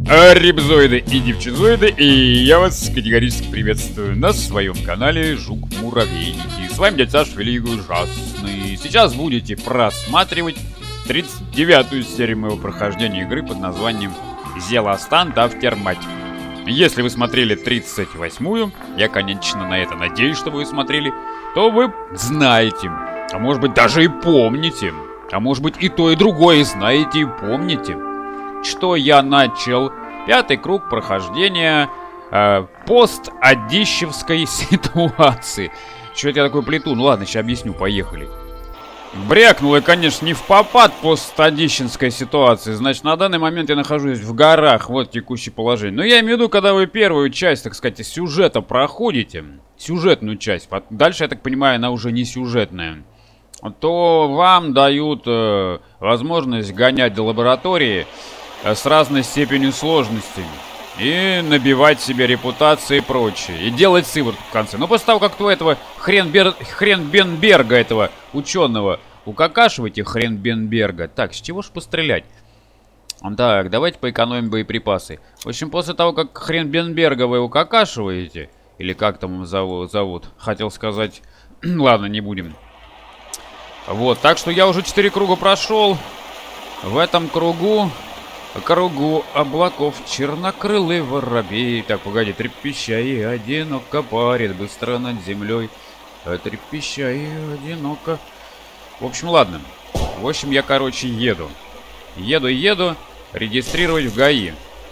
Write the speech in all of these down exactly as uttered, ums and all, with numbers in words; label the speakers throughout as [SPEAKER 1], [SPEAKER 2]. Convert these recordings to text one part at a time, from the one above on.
[SPEAKER 1] Рибзоиды и девчизоиды, и я вас категорически приветствую на своем канале Жук-Муравейники. С вами дядя Саша Великий Ужасный. Сейчас будете просматривать тридцать девятую серию моего прохождения игры под названием Зелостант Aftermath. Если вы смотрели тридцать восьмую, я, конечно, на это надеюсь, что вы смотрели, то вы знаете, а может быть даже и помните, а может быть и то, и другое знаете и помните, что я начал пятый круг прохождения э, пост-адищевской ситуации. Что это я такой плету? Ну ладно, сейчас объясню, поехали. Брякнул я, конечно, не в попад пост-адищенской ситуации. Значит, на данный момент я нахожусь в горах, вот текущее положение. Но я имею в виду, когда вы первую часть, так сказать, сюжета проходите, сюжетную часть, дальше, я так понимаю, она уже не сюжетная, то вам дают э, возможность гонять до лаборатории э, с разной степенью сложности и набивать себе репутации и прочее, и делать сыворотку в конце. Но после того, как вы этого Хренбер... Хренбенберга, этого ученого, укакашиваете, Хренбенберга. Так, с чего ж пострелять? Так, давайте поэкономим боеприпасы. В общем, после того, как Хренбенберга вы укакашиваете, или как там его зовут, зовут хотел сказать, ладно, не будем. Вот, так что я уже четыре круга прошел. В этом кругу, кругу облаков чернокрылый воробей. Так, погоди, трепеща и одиноко парит быстро над землей. Трепеща и одиноко. В общем, ладно. В общем, я, короче, еду. Еду, еду. Регистрировать в ГАИ.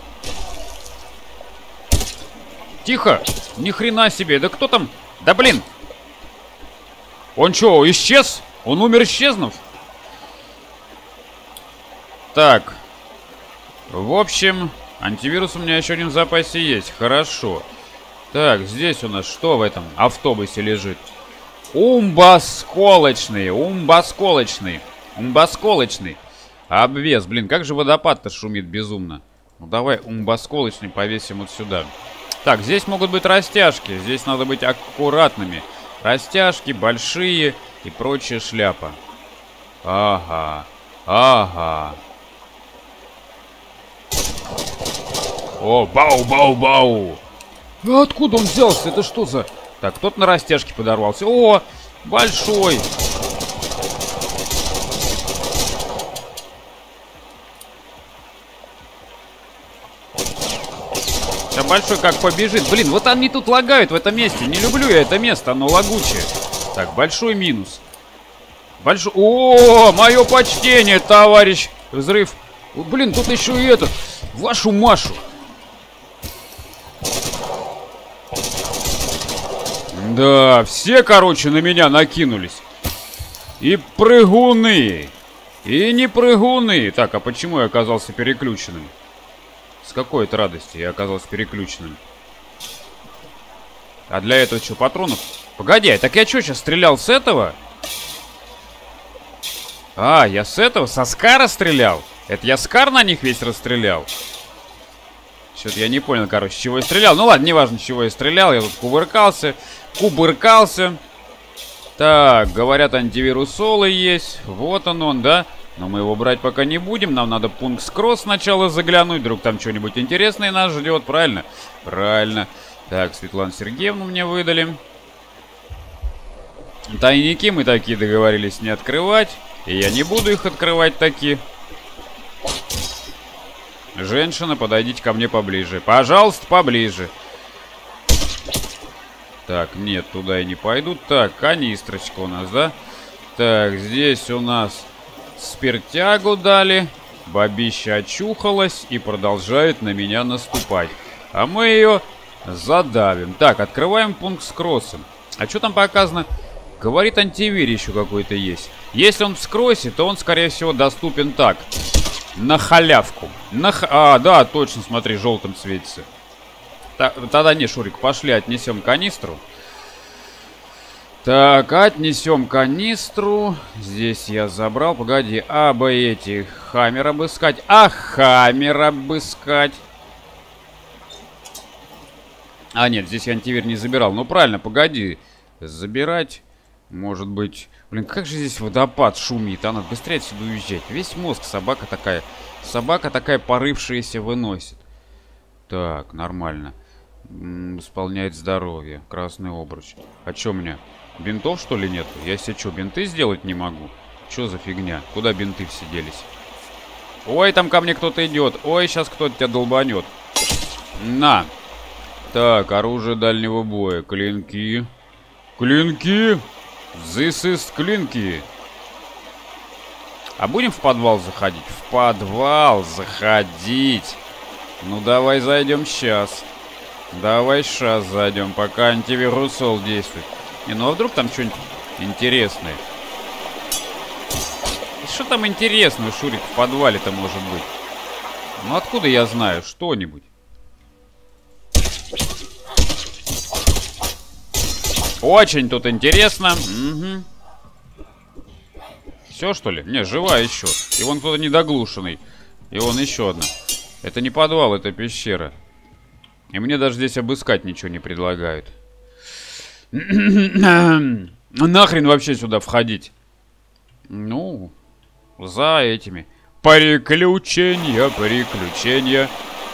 [SPEAKER 1] Тихо! Ни хрена себе! Да кто там? Да блин! Он что, исчез? Он умер, исчезнув? Так. В общем, антивирус у меня еще один в запасе есть. Хорошо. Так, здесь у нас что в этом автобусе лежит? Умбосколочный, умбосколочный, умбосколочный. Обвес, блин, как же водопад-то шумит безумно. Ну давай умбосколочный повесим вот сюда. Так, здесь могут быть растяжки, здесь надо быть аккуратными. Растяжки, большие и прочая шляпа. Ага, ага. О, бау-бау-бау. А откуда он взялся? Это что за... Так, кто-то на растяжке подорвался. О, большой. Да большой как побежит. Блин, вот они тут лагают в этом месте. Не люблю я это место, оно лагучее. Так, большой минус. Большой... О, мое почтение, товарищ. Взрыв. О, блин, тут еще и этот. Вашу Машу. Да, все, короче, на меня накинулись. И прыгуны, и не прыгуны. Так, а почему я оказался переключенным? С какой-то радости я оказался переключенным. А для этого что, патронов? Погоди, так я что, сейчас стрелял с этого? А, я с этого, со Скара стрелял? Это я Скар на них весь расстрелял? Что-то я не понял, короче, с чего я стрелял. Ну ладно, неважно, с чего я стрелял. Я тут кувыркался, кубыркался. Так, говорят, антивирус Солы есть. Вот он он, да? Но мы его брать пока не будем. Нам надо пункт Кросс сначала заглянуть. Вдруг там что-нибудь интересное нас ждет, правильно? Правильно. Так, Светлану Сергеевну мне выдали. Тайники мы такие договорились не открывать. И я не буду их открывать такие. Женщина, подойдите ко мне поближе. Пожалуйста, поближе. Так, нет, туда и не пойду. Так, канистрочка у нас, да? Так, здесь у нас спиртягу дали. Бабища очухалась и продолжает на меня наступать. А мы ее задавим. Так, открываем пункт с кроссом. А что там показано? Говорит, антивир еще какой-то есть. Если он в скроссе, то он, скорее всего, доступен так. На халявку. На х... А, да, точно, смотри, желтым светится. Та... Тогда не, Шурик, пошли, отнесем канистру. Так, отнесем канистру. Здесь я забрал. Погоди, а бы эти хаммер обыскать. А хаммер обыскать. А, нет, здесь я антивир не забирал. Ну, правильно, погоди. Забирать. Может быть... Блин, как же здесь водопад шумит. А надо быстрее отсюда уезжать. Весь мозг собака такая. Собака такая порывшаяся выносит. Так, нормально. М, Восполняет здоровье. Красный обруч. А чё у меня? Бинтов, что ли, нету? Я себе что, бинты сделать не могу? Чё за фигня? Куда бинты все делись? Ой, там ко мне кто-то идет. Ой, сейчас кто-то тебя долбанет. На. Так, оружие дальнего боя. Клинки. Клинки. This is клинки. А будем в подвал заходить? В подвал заходить. Ну, давай зайдем сейчас. Давай сейчас зайдем, пока антивирусол действует. Не, ну а вдруг там что-нибудь интересное? Что там интересного, Шурик, в подвале-то может быть? Ну откуда я знаю? Что-нибудь. Очень тут интересно. Угу. Все, что ли? Не, жива еще. И вон кто-то недоглушенный. И вон еще одна. Это не подвал, это пещера. И мне даже здесь обыскать ничего не предлагают. Нахрен вообще сюда входить? Ну, за этими. Приключения, приключения.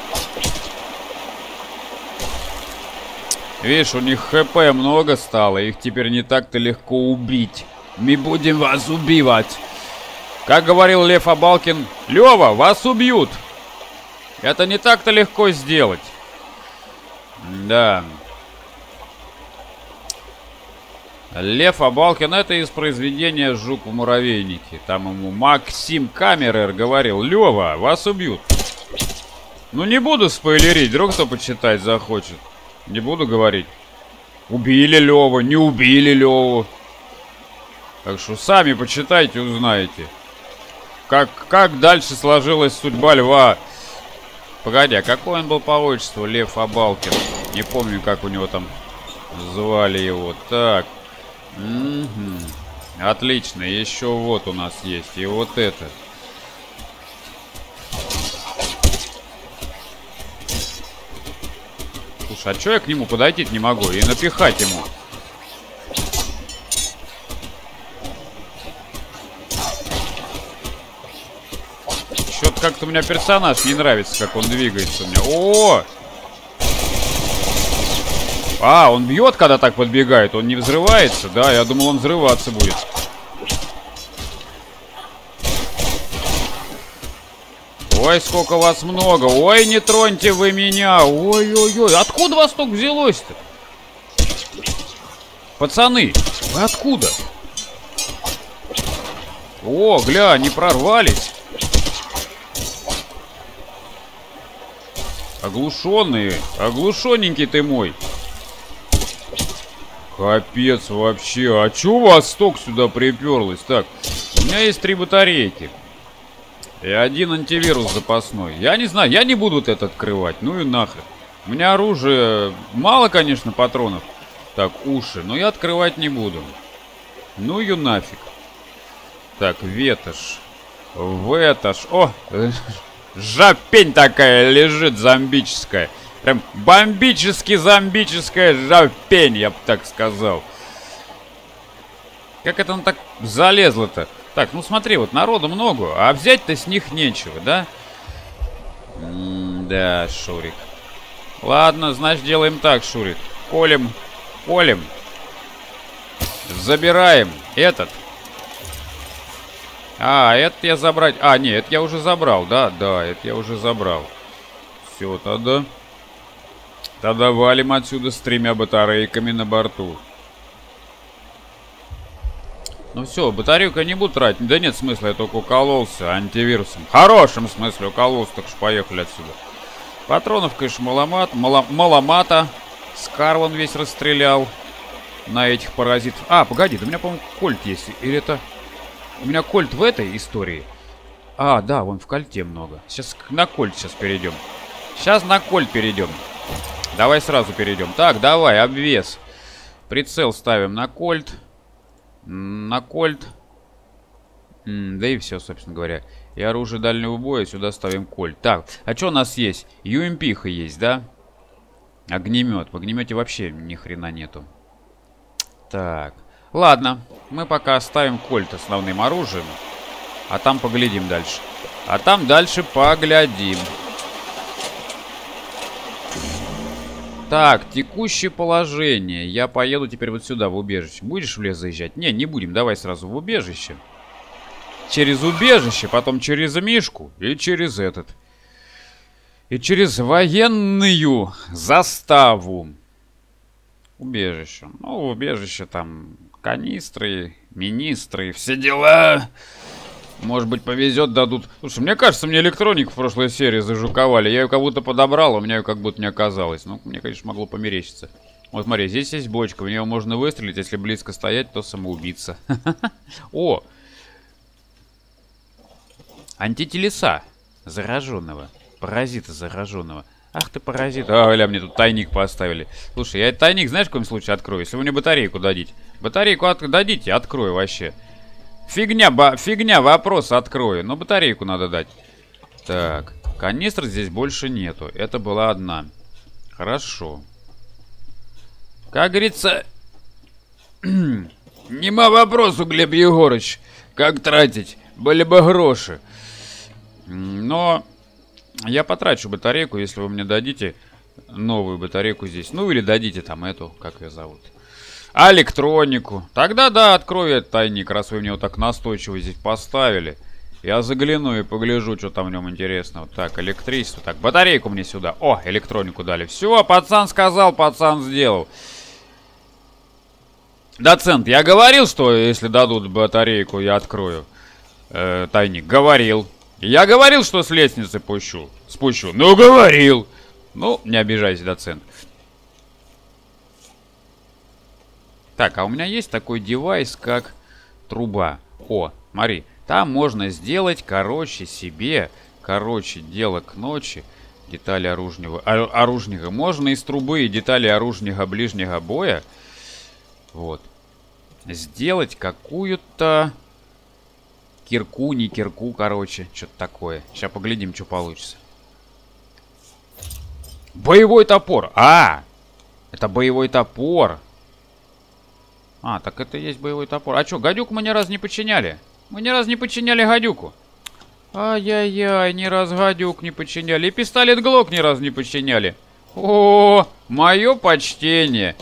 [SPEAKER 1] Видишь, у них хп много стало. Их теперь не так-то легко убить. Мы будем вас убивать. Как говорил Лев Абалкин, Лева, вас убьют. Это не так-то легко сделать. Да. Лев Абалкин, это из произведения «Жук в муравейнике». Там ему Максим Камерер говорил, Лева, вас убьют. Ну не буду спойлерить, вдруг кто почитать захочет. Не буду говорить. Убили Леву, не убили Леву. Так что сами почитайте, узнаете. Как, как дальше сложилась судьба льва. Погоди, а какой он был по отчеству? Лев Абалкин. Не помню, как у него там звали его. Так. Угу. Отлично. Еще вот у нас есть. И вот это. Слушай, а что я к нему подойти не могу? И напихать ему. Что-то как-то у меня персонаж не нравится, как он двигается у меня. О! А, он бьет, когда так подбегает. Он не взрывается. Да, я думал, он взрываться будет. Ой, сколько вас много. Ой, не троньте вы меня. Ой-ой-ой. Откуда вас столько взялось-то? Пацаны, вы откуда? О, гля, не прорвались. Оглушенные. Оглушенненький ты мой. Капец вообще. А чё у вас столько сюда приперлось? Так, у меня есть три батарейки. И один антивирус запасной. Я не знаю, я не буду вот это открывать. Ну и нахрен. У меня оружие мало, конечно, патронов. Так, уши. Но я открывать не буду. Ну и нафиг. Так, ветошь. Ветошь. О! Жопень такая лежит зомбическая. Прям бомбически зомбическая жопень, я бы так сказал. Как это он так залезло-то? Так, ну смотри, вот народу много, а взять-то с них нечего, да? М-да, Шурик. Ладно, значит, делаем так, Шурик. Колем, колем. Забираем этот. А, это я забрать... А, нет, это я уже забрал, да? Да, это я уже забрал. Все, тогда... Тогда валим отсюда с тремя батарейками на борту. Ну все, батарейку я не буду тратить. Да нет смысла, я только укололся антивирусом. В хорошем смысле укололся, так что поехали отсюда. Патронов, конечно, маломат, мало, маломата. Скар вон весь расстрелял на этих паразитов. А, погоди, да у меня, по-моему, кольт есть. Или это... У меня кольт в этой истории. А, да, вон в кольте много. Сейчас на кольт сейчас перейдем. Сейчас на кольт перейдем. Давай сразу перейдем. Так, давай, обвес. Прицел ставим на кольт. На кольт. М, да и все, собственно говоря. И оружие дальнего боя сюда ставим кольт. Так, а что у нас есть? ю эм пи-ха есть, да? Огнемет. В огнемете вообще ни хрена нету. Так. Ладно, мы пока оставим кольт основным оружием. А там поглядим дальше. А там дальше поглядим. Так, текущее положение. Я поеду теперь вот сюда, в убежище. Будешь в лес заезжать? Не, не будем. Давай сразу в убежище. Через убежище, потом через Мишку и через этот. И через военную заставу. Убежище. Ну, убежище там канистры, министры, все дела. Может быть, повезет, дадут. Слушай, мне кажется, мне электроник в прошлой серии зажуковали. Я ее как будто подобрал, а у меня ее как будто не оказалось. Ну, мне, конечно, могло померещиться. Вот смотри, здесь есть бочка. В нее можно выстрелить. Если близко стоять, то самоубийца. О! Антителеса зараженного. Паразита зараженного. Ах ты паразит. А, ля, мне тут тайник поставили. Слушай, я этот тайник, знаешь, в коем случае открою? Если вы мне батарейку дадите. Батарейку от... дадите, открою вообще. Фигня, ба... фигня, вопрос открою. Но батарейку надо дать. Так, канистр здесь больше нету. Это была одна. Хорошо. Как говорится... Нема вопросу, Глеб Егорыч. Как тратить? Были бы гроши. Но... Я потрачу батарейку, если вы мне дадите новую батарейку здесь. Ну, или дадите там эту, как ее зовут. А электронику. Тогда, да, открою этот тайник, раз вы мне вот так настойчиво здесь поставили. Я загляну и погляжу, что там в нем интересного. Так, электричество. Так, батарейку мне сюда. О, электронику дали. Все, пацан сказал, пацан сделал. Доцент, я говорил, что если дадут батарейку, я открою э, тайник. Говорил. Я говорил, что с лестницы пущу. Спущу. Ну, говорил. Ну, не обижайся, доцент. Так, а у меня есть такой девайс, как труба. О, смотри. Там можно сделать, короче, себе. Короче, дело к ночи. Детали оружнего, оружника. Можно из трубы и детали оружника ближнего боя. Вот. Сделать какую-то... Кирку, не кирку, короче. Что-то такое. Сейчас поглядим, что получится. Боевой топор. А! Это боевой топор. А, так это и есть боевой топор. А что, гадюку мы ни разу не подчиняли? Мы ни разу не подчиняли гадюку. Ай-яй-яй, ни разу гадюк не подчиняли. И пистолет Глок ни разу не подчиняли. О, мое почтение.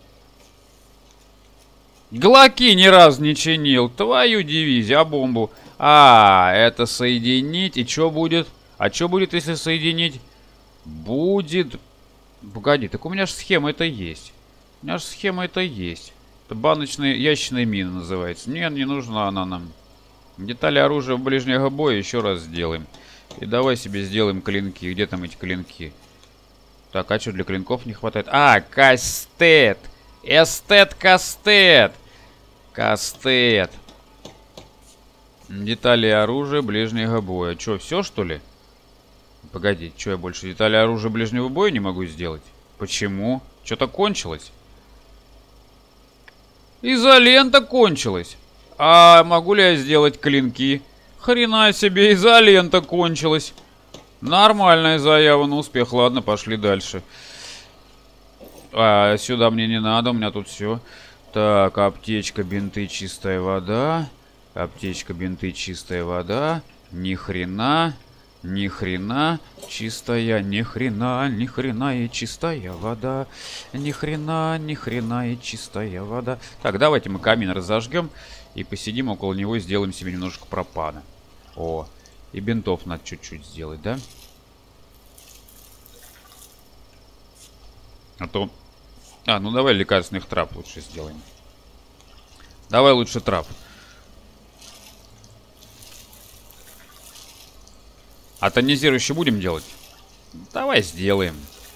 [SPEAKER 1] Глоки ни разу не чинил. Твою дивизию, а бомбу? А, это соединить. И что будет? А что будет, если соединить? Будет... Погоди, так у меня же схема это есть. У меня же схема это есть. Это баночная ящичная мина называется. Нет, не нужна она нам. Детали оружия ближнего боя еще раз сделаем. И давай себе сделаем клинки. Где там эти клинки? Так, а что для клинков не хватает? А, кастет. Эстет кастет. Кастет. Детали оружия ближнего боя. Че, все что ли? Погоди, что я больше детали оружия ближнего боя не могу сделать? Почему? Что-то кончилось? Изолента кончилась. А могу ли я сделать клинки? Хрена себе, изолента кончилась. Нормальная заява на успех. Ладно, пошли дальше. А, сюда мне не надо, у меня тут все. Так, аптечка, бинты, чистая вода. Аптечка, бинты, чистая вода. Ни хрена, ни хрена, чистая, ни хрена, ни хрена и чистая вода. Ни хрена, ни хрена и чистая вода. Так, давайте мы камин разожгем и посидим около него и сделаем себе немножко пропана. О, и бинтов надо чуть-чуть сделать, да? А то... А, ну давай лекарственных трав лучше сделаем. Давай лучше трав. А тонизирующий будем делать? Давай сделаем.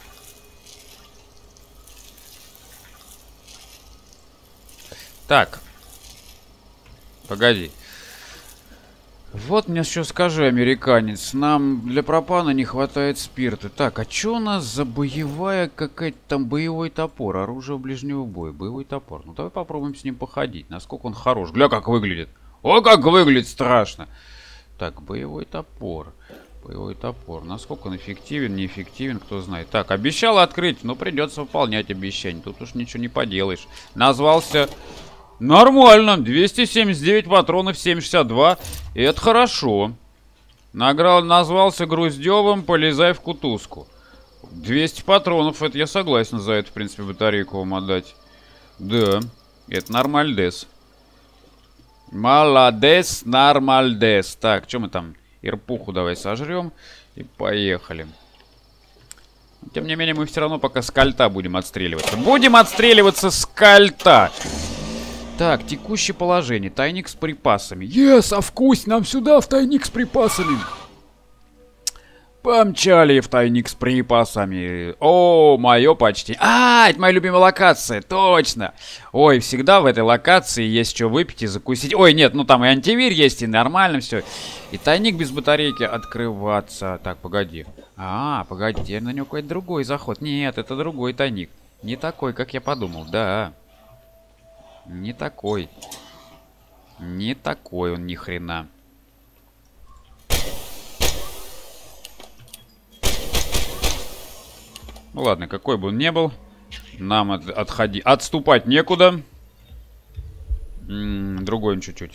[SPEAKER 1] Так. Погоди. Вот мне что скажи, американец. Нам для пропана не хватает спирта. Так, а что у нас за боевая какая-то там боевой топор? Оружие ближнего боя. Боевой топор. Ну давай попробуем с ним походить. Насколько он хорош. Гля, как выглядит. О, как выглядит страшно. Так, боевой топор. Боевой топор. Насколько он эффективен, неэффективен, кто знает. Так, обещал открыть, но придется выполнять обещание. Тут уж ничего не поделаешь. Назвался... Нормально. двести семьдесят девять патронов, семь шестьдесят два. И это хорошо. Награл, назвался Груздевым, полезай в кутузку. двести патронов, это я согласен за это, в принципе, батарейку вам отдать. Да, это нормальдес. Молодец, нормальдес. Так, что мы там? Ирпуху давай сожрем и поехали. Тем не менее, мы все равно пока с кольта будем отстреливаться. Будем отстреливаться с кольта. Так, текущее положение. Тайник с припасами. Ес, а вкусь, нам сюда в тайник с припасами. Помчали в тайник с припасами. О, мое почти. А, это моя любимая локация, точно. Ой, всегда в этой локации есть что выпить и закусить. Ой, нет, ну там и антивир есть, и нормально все. И тайник без батарейки открываться. Так, погоди. А, погоди, теперь на него какой-то другой заход. Нет, это другой тайник. Не такой, как я подумал, да. Не такой. Не такой он ни хрена. Ну ладно, какой бы он ни был, нам от, отходи, отступать некуда. М-м, другой он чуть-чуть.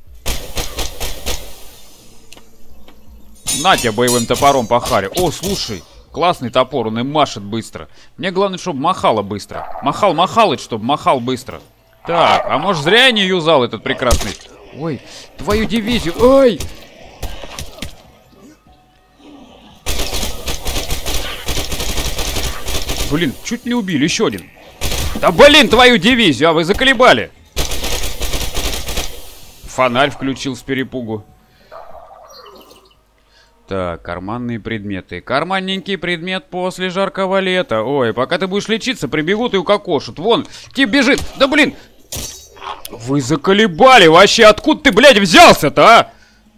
[SPEAKER 1] На тебе боевым топором по харе. О, слушай, классный топор, он и машет быстро. Мне главное, чтобы махало быстро. Махал, махал, чтобы махал быстро. Так, а может зря я не юзал этот прекрасный... Ой, твою дивизию, ой! Блин, чуть не убили, еще один. Да блин, твою дивизию, а вы заколебали. Фонарь включил с перепугу. Так, карманные предметы. Карманненький предмет после жаркого лета. Ой, пока ты будешь лечиться, прибегут и укокошут. Вон, тип бежит. Да блин. Вы заколебали вообще. Откуда ты, блядь, взялся-то, а?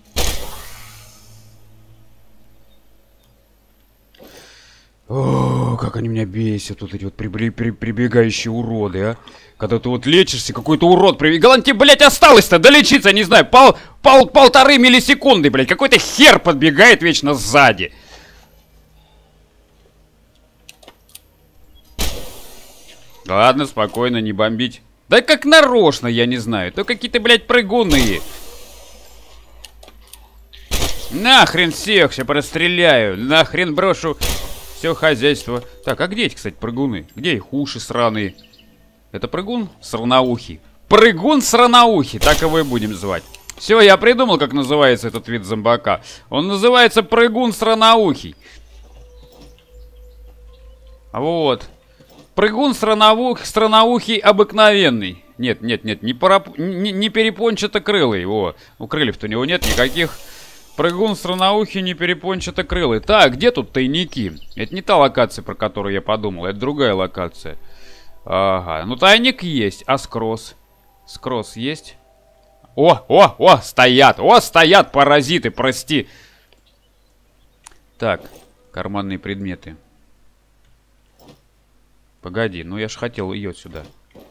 [SPEAKER 1] О, как они меня бесят, вот эти вот прибли, при, прибегающие уроды, а. Когда ты вот лечишься, какой-то урод прибегал. Главное, тебе, блядь, осталось-то долечиться, не знаю, пол, пол, полторы миллисекунды, блядь. Какой-то хер подбегает вечно сзади. Ладно, спокойно, не бомбить. Да как нарочно, я не знаю. То какие-то, блядь, прыгуны. Нахрен всех, сейчас расстреляю. Нахрен брошу все хозяйство. Так, а где эти, кстати, прыгуны? Где их уши сраные? Это прыгун сраноухий. Прыгун сраноухий, так его и будем звать. Все, я придумал, как называется этот вид зомбака. Он называется прыгун сраноухий. Вот. Прыгун сраноух, сраноухий обыкновенный. Нет, нет, нет, не, парап... не, не перепончатокрылый. О, у крыльев-то у него нет никаких. Прыгун сраноухий, не перепончатокрылый. Так, где тут тайники? Это не та локация, про которую я подумал. Это другая локация. Ага, ну тайник есть. А скросс? Скросс есть? О, о, о, стоят. О, стоят паразиты, прости. Так, карманные предметы. Погоди, ну я ж хотел ее сюда.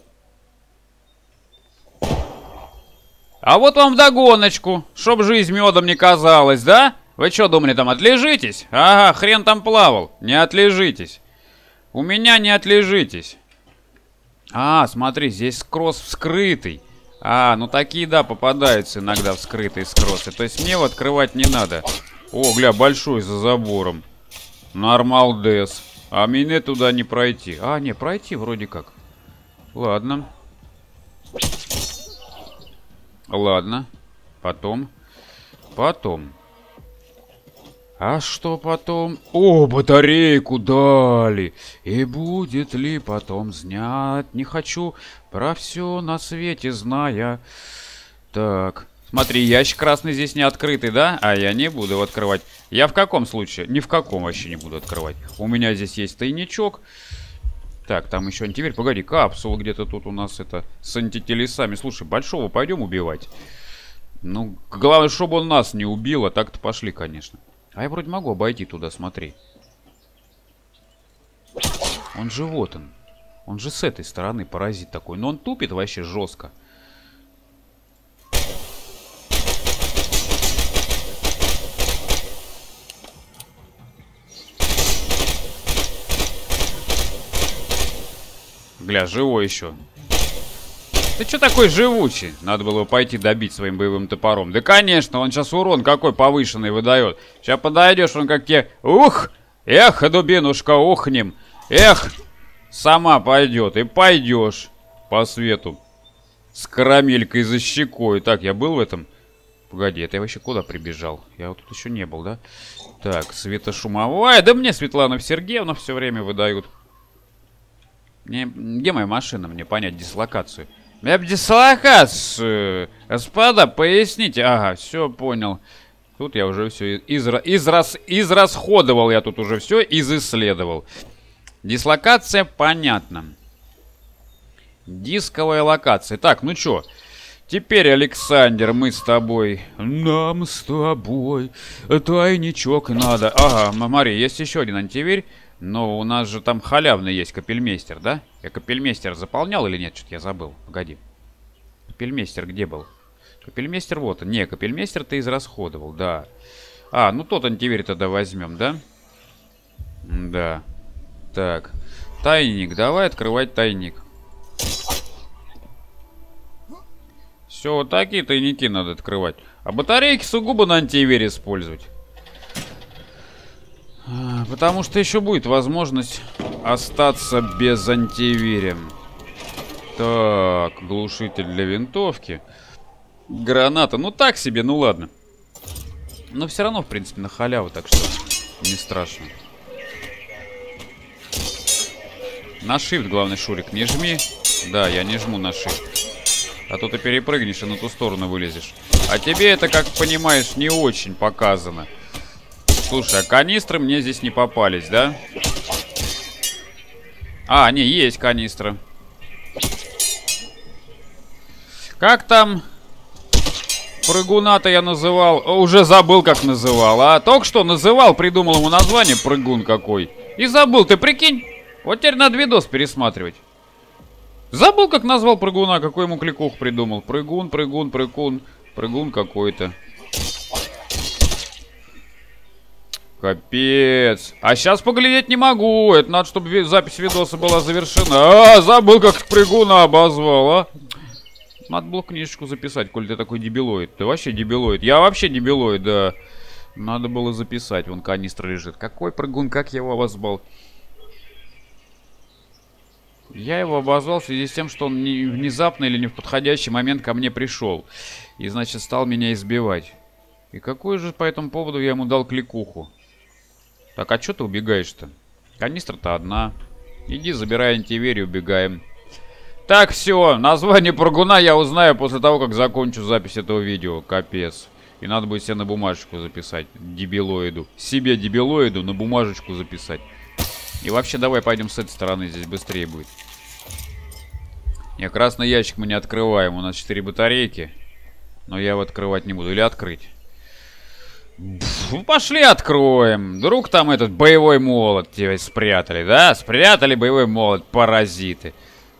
[SPEAKER 1] А вот вам вдогоночку, чтоб жизнь медом не казалась, да? Вы что думали, там отлежитесь? Ага, хрен там плавал. Не отлежитесь. У меня не отлежитесь. А, смотри, здесь скросс вскрытый. А, ну такие, да, попадаются иногда вскрытые скроссы. То есть мне его открывать не надо. О, гля, большой за забором. Нормалдес. А мне туда не пройти. А, не, пройти вроде как. Ладно. Ладно. Потом. Потом. А что потом? О, батарейку дали. И будет ли потом знать? Не хочу про все на свете зная. Так. Смотри, ящик красный здесь не открытый, да? А я не буду его открывать. Я в каком случае? Ни в каком вообще не буду открывать. У меня здесь есть тайничок. Так, там еще антивирус. Погоди, капсула где-то тут у нас это с антителесами. Слушай, большого пойдем убивать. Ну, главное, чтобы он нас не убил, а так-то пошли, конечно. А я вроде могу обойти туда, смотри. Он же вот он. Он же с этой стороны паразит такой. Но он тупит вообще жестко. Гля, живой еще. Ты что такой живучий? Надо было пойти добить своим боевым топором. Да конечно, он сейчас урон какой повышенный выдает. Сейчас подойдешь, он как тебе... Ух! Эх, дубинушка, ухнем. Эх, сама пойдет. И пойдешь по свету. С карамелькой за щекой. Так, я был в этом? Погоди, это я вообще куда прибежал? Я вот тут еще не был, да? Так, светошумовая. Да мне Светлана Сергеевна все время выдают. Мне, где моя машина? Мне понять дислокацию. Я бы дислокацию. Господа, поясните. Ага, все понял. Тут я уже все изра... израс... израсходовал. Я тут уже все изисследовал. Дислокация, понятно. Дисковая локация. Так, ну чё? Теперь, Александр, мы с тобой. Нам с тобой тайничок надо. Ага, Мария, есть еще один антивирь. Но у нас же там халявный есть капельмейстер, да? Я капельмейстер заполнял или нет? Что-то я забыл. Погоди. Капельмейстер где был? Капельмейстер вот он. Не, капельмейстер ты израсходовал, да. А, ну тот антивирь тогда возьмем, да? Да. Так. Тайник. Давай открывать тайник. Все, вот такие тайники надо открывать. А батарейки сугубо на антивире использовать. Потому что еще будет возможность остаться без антивиря. Так, глушитель для винтовки. Граната. Ну так себе, ну ладно. Но все равно, в принципе, на халяву, так что не страшно. На shift, главный, Шурик, не жми. Да, я не жму на shift. А то ты перепрыгнешь и на ту сторону вылезешь. А тебе это, как понимаешь, не очень показано. Слушай, а канистры мне здесь не попались, да? А, не, есть канистра. Как там прыгуна-то я называл? О, уже забыл, как называл. А только что называл, придумал ему название, прыгун какой. И забыл, ты прикинь? Вот теперь надо видос пересматривать. Забыл, как назвал прыгуна, какой ему кликух придумал. Прыгун, прыгун, прыгун. Прыгун какой-то. Капец. А сейчас поглядеть не могу. Это надо, чтобы запись видоса была завершена. А, забыл, как прыгуна обозвал, а. Надо было книжечку записать, коль ты такой дебилоид. Ты вообще дебилоид. Я вообще дебилоид, да. Надо было записать. Вон канистра лежит. Какой прыгун, как я его обозвал? Я его обозвал в связи с тем, что он не внезапно или не в подходящий момент ко мне пришел. И, значит, стал меня избивать. И какой же по этому поводу я ему дал кликуху? Так, а что ты убегаешь-то? Канистра-то одна. Иди, забирай антивирь и убегаем. Так, все. Название прыгуна я узнаю после того, как закончу запись этого видео. Капец. И надо будет себе на бумажечку записать. Дебилоиду. Себе дебилоиду на бумажечку записать. И вообще, давай пойдем с этой стороны, здесь быстрее будет. Не, красный ящик мы не открываем, у нас четыре батарейки. Но я его открывать не буду. Или открыть? Ну, пошли откроем. Вдруг там этот боевой молот тебя спрятали, да? Спрятали боевой молот, паразиты.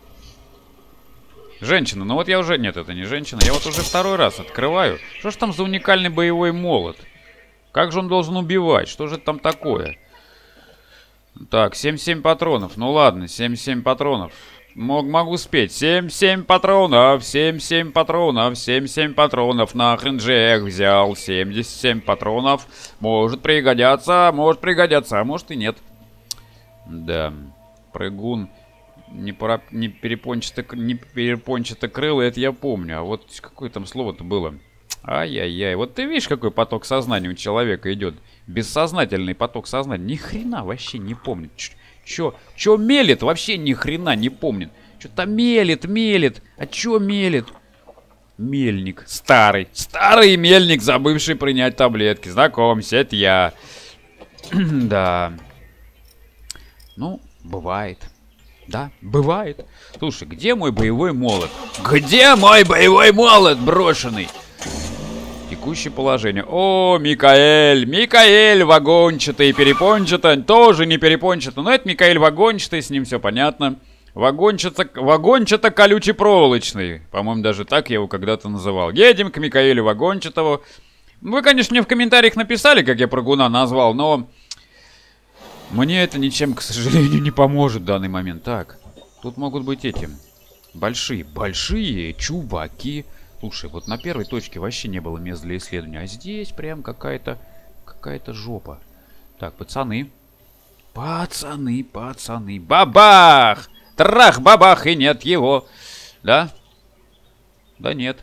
[SPEAKER 1] Женщина, ну вот я уже... Нет, это не женщина. Я вот уже второй раз открываю. Что ж там за уникальный боевой молот? Как же он должен убивать? Что же это там такое? Так, семь-семь патронов. Ну ладно, семь-семь патронов. Мог, могу спеть. семь-семь патронов, семь-семь патронов, семь-семь патронов. Нахрен же я их взял. семьдесят семь патронов. Может пригодятся, может пригодятся, а может и нет. Да, прыгун. Не, пора, не перепончато, не перепончато крыло, это я помню. А вот какое там слово-то было? Ай-яй-яй. Вот ты видишь, какой поток сознания у человека идет. Бессознательный поток сознания. Ни хрена вообще не помнит. Чё, чё мелет? Вообще ни хрена не помнит. Что-то мелет, мелет. А чё мелет? Мельник. Старый. Старый мельник, забывший принять таблетки. Знакомься, это я. Да. Ну, бывает. Да, бывает. Слушай, где мой боевой молот? Где мой боевой молот брошенный? Текущее положение. О, Микаэль. Микаэль вагончатый, перепончатый. Тоже не перепончатый. Но это Микаэль вагончатый, с ним все понятно. Вагончато, вагончато колючий проволочный. По-моему, даже так я его когда-то называл. Едем к Микаэлю вагончатого. Вы, конечно, мне в комментариях написали, как я прыгуна назвал, но... Мне это ничем, к сожалению, не поможет в данный момент. Так, тут могут быть эти... Большие, большие чуваки... Слушай, вот на первой точке вообще не было мест для исследования. А здесь прям какая-то какая-то жопа. Так, пацаны. Пацаны, пацаны. Бабах! Трах-бабах, и нет его. Да? Да нет.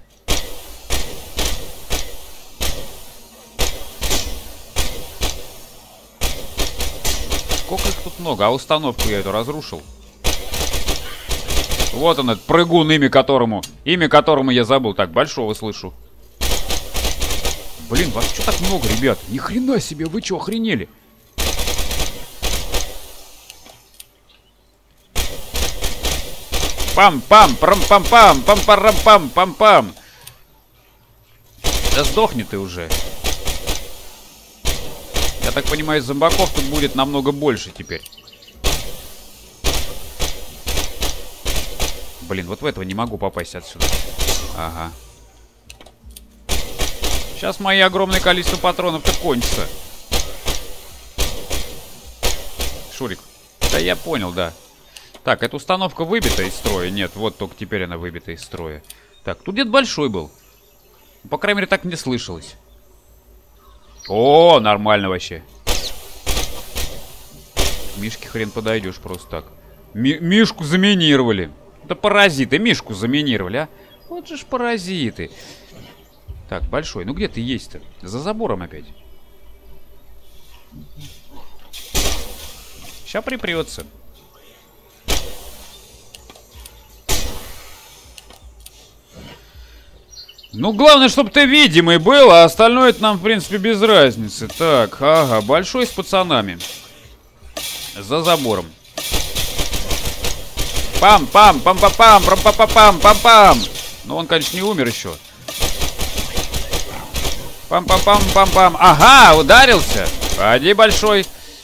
[SPEAKER 1] Сколько их тут много? А установку я эту разрушил. Вот он, этот прыгун, имя которому, имя которому я забыл. Так, большого слышу. Блин, вас что так много, ребят? Ни хрена себе, вы что, охренели? Пам-пам, прам-пам-пам, пам-парам-пам, пам-пам. Да сдохни ты уже. Я так понимаю, зомбаков тут будет намного больше теперь. Блин, вот в этого не могу попасть отсюда. Ага. Сейчас мое огромное количество патронов-то кончится. Шурик. Да я понял, да. Так, эта установка выбита из строя. Нет, вот только теперь она выбита из строя. Так, тут где-то большой был. По крайней мере, так мне слышалось. О, нормально вообще. К Мишке хрен подойдешь просто так. Ми Мишку заминировали. Это паразиты, Мишку заминировали, а? Вот же ж паразиты. Так, большой. Ну где ты есть-то? За забором опять. Сейчас припрется. Ну, главное, чтобы ты видимый был, а остальное это нам, в принципе, без разницы. Так, ага, большой с пацанами. За забором. Пам-пам, пам-пам-пам, пам-пам-пам, пам-пам. Ну, он, конечно, не умер еще. Пам-пам-пам-пам-пам. Ага, ударился. Пойди, большой.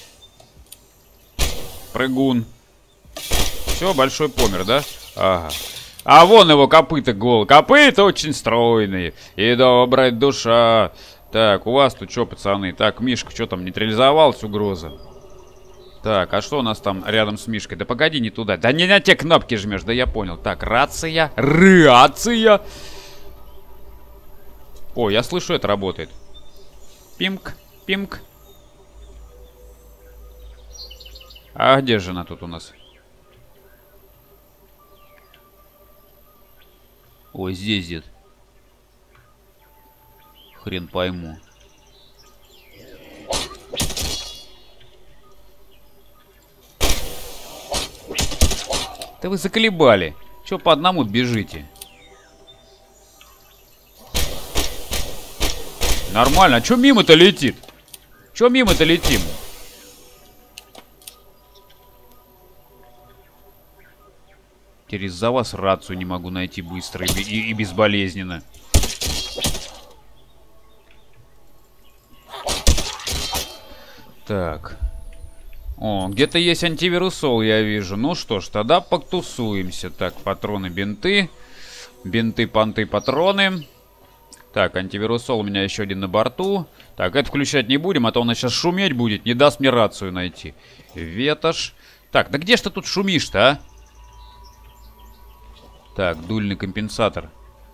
[SPEAKER 1] Прыгун. Все, большой помер, да? Ага. А вон его копыта гол. Копыта очень стройные. И добрая душа. Так, у вас тут что, пацаны? Так, Мишка, что там, нейтрализовалась угроза? Так, а что у нас там рядом с Мишкой? Да погоди, не туда. Да не на те кнопки жмешь, да я понял. Так, рация. Рация. О, я слышу, это работает. Пимк, пимк. А где же она тут у нас? Ой, здесь где-то. Хрен пойму. Да вы заколебали. Чё по одному бежите? Нормально. А чё мимо-то летит? Чё мимо-то летим? Теперь из-за вас рацию не могу найти быстро и, и, и безболезненно. Так. О, где-то есть антивирусол, я вижу. Ну что ж, тогда потусуемся. Так, патроны, бинты. Бинты, понты, патроны. Так, антивирусол у меня еще один на борту. Так, это включать не будем, а то он сейчас шуметь будет. Не даст мне рацию найти. Ветошь. Так, да где ж ты тут шумишь-то, а? Так, дульный компенсатор.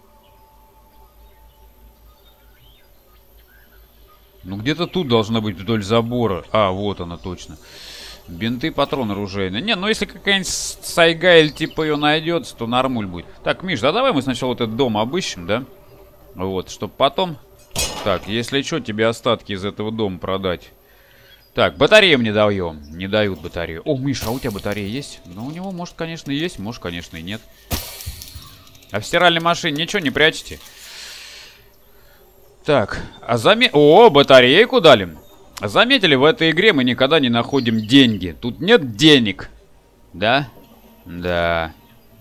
[SPEAKER 1] Ну, где-то тут должна быть вдоль забора. А, вот она точно. Бинты, патрон оружейный. Не, ну если какая-нибудь сайга или типа ее найдется, то нормуль будет. Так, Миш, да давай мы сначала вот этот дом обыщем, да? Вот, чтобы потом... Так, если что, тебе остатки из этого дома продать. Так, батарею мне даем. Не дают батарею. О, Миша, а у тебя батарея есть? Ну, у него, может, конечно, есть, может, конечно, и нет. А в стиральной машине ничего не прячете? Так, а заме... О, батарейку дали. Заметили, в этой игре мы никогда не находим деньги. Тут нет денег. Да? Да.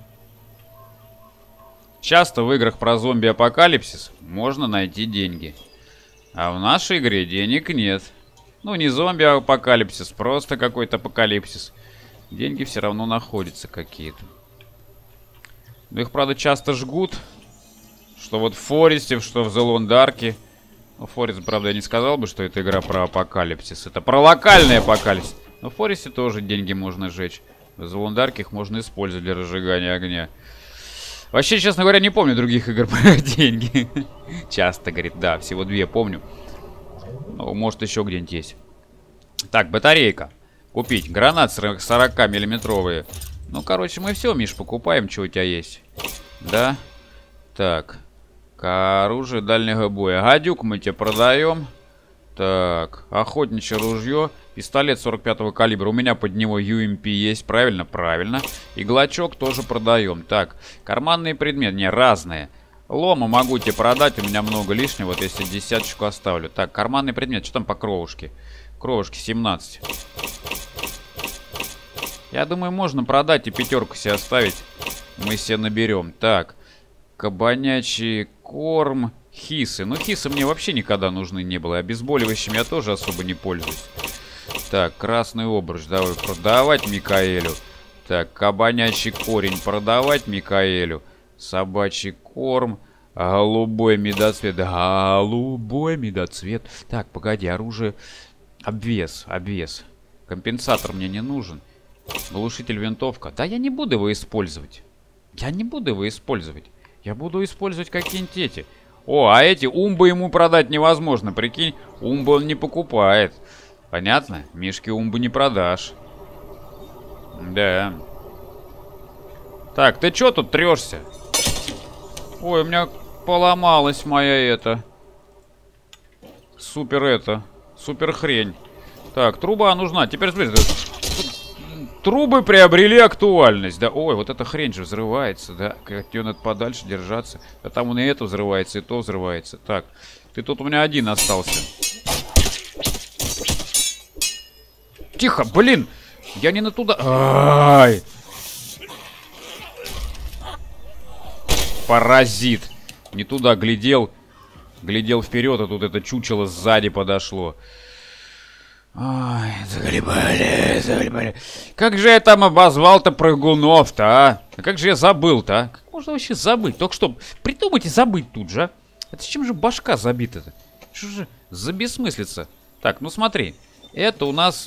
[SPEAKER 1] Часто в играх про зомби-апокалипсис можно найти деньги. А в нашей игре денег нет. Ну, не зомби-апокалипсис, просто какой-то апокалипсис. Деньги все равно находятся какие-то. Но их, правда, часто жгут. Что вот в Форесте, что в The Lone Dark. Ну, Форест, правда, я не сказал бы, что это игра про апокалипсис. Это про локальный апокалипсис. Но в Форесте тоже деньги можно сжечь. В The Lone Dark их можно использовать для разжигания огня. Вообще, честно говоря, не помню других игр про деньги. Часто, говорит, да, всего две помню. Ну, может, еще где-нибудь есть. Так, батарейка. купить. Гранат сорокамиллиметровые. Ну, короче, мы все, Миш, покупаем, что у тебя есть. Да? Так. Оружие дальнего боя. Гадюк мы тебе продаем. Так. Охотничье ружье. Пистолет сорок пятого калибра. У меня под него ю эм пи есть. Правильно? Правильно. Иглачок тоже продаем. Так. Карманные предметы. Не, разные. Лома могу тебе продать. У меня много лишнего. Вот если десяточку оставлю. Так, карманный предмет. Что там по кровушке? Кровушки семнадцать. Я думаю, можно продать и пятерку себе оставить. Мы себе наберем. Так. Кабанячий корм. Хисы. Ну, хисы мне вообще никогда нужны не было. Обезболивающим я тоже особо не пользуюсь. Так, красный обруч. Давай продавать Микаэлю. Так, кабанячий корень продавать Микаэлю. Собачий корм. Голубой медоцвет. Голубой медоцвет. Так, погоди, оружие. Обвес, обвес. Компенсатор мне не нужен. Глушитель, винтовка. Да я не буду его использовать. Я не буду его использовать. Я буду использовать какие-нибудь эти. О, а эти умбы ему продать невозможно. Прикинь, умбы он не покупает. Понятно? Мишке умбы не продашь. Да. Так, ты чё тут трешься? Ой, у меня поломалась моя это. Супер это. Супер хрень. Так, труба нужна. Теперь смотри. Трубы приобрели актуальность, да. Ой, вот эта хрень же взрывается, да. От нее надо подальше держаться. А там он и это взрывается, и то взрывается. Так, ты тут у меня один остался. Тихо, блин. Я не на туда. Ай. Паразит. Не туда глядел. Глядел вперед, а тут это чучело сзади подошло. Ой, загребали, загребали. Как же я там обозвал-то прыгунов-то, а? А как же я забыл-то, а? Как можно вообще забыть? Только что придумать и забыть тут же, а? Это с чем же башка забита-то? Что же за бессмыслица? Так, ну смотри. Это у нас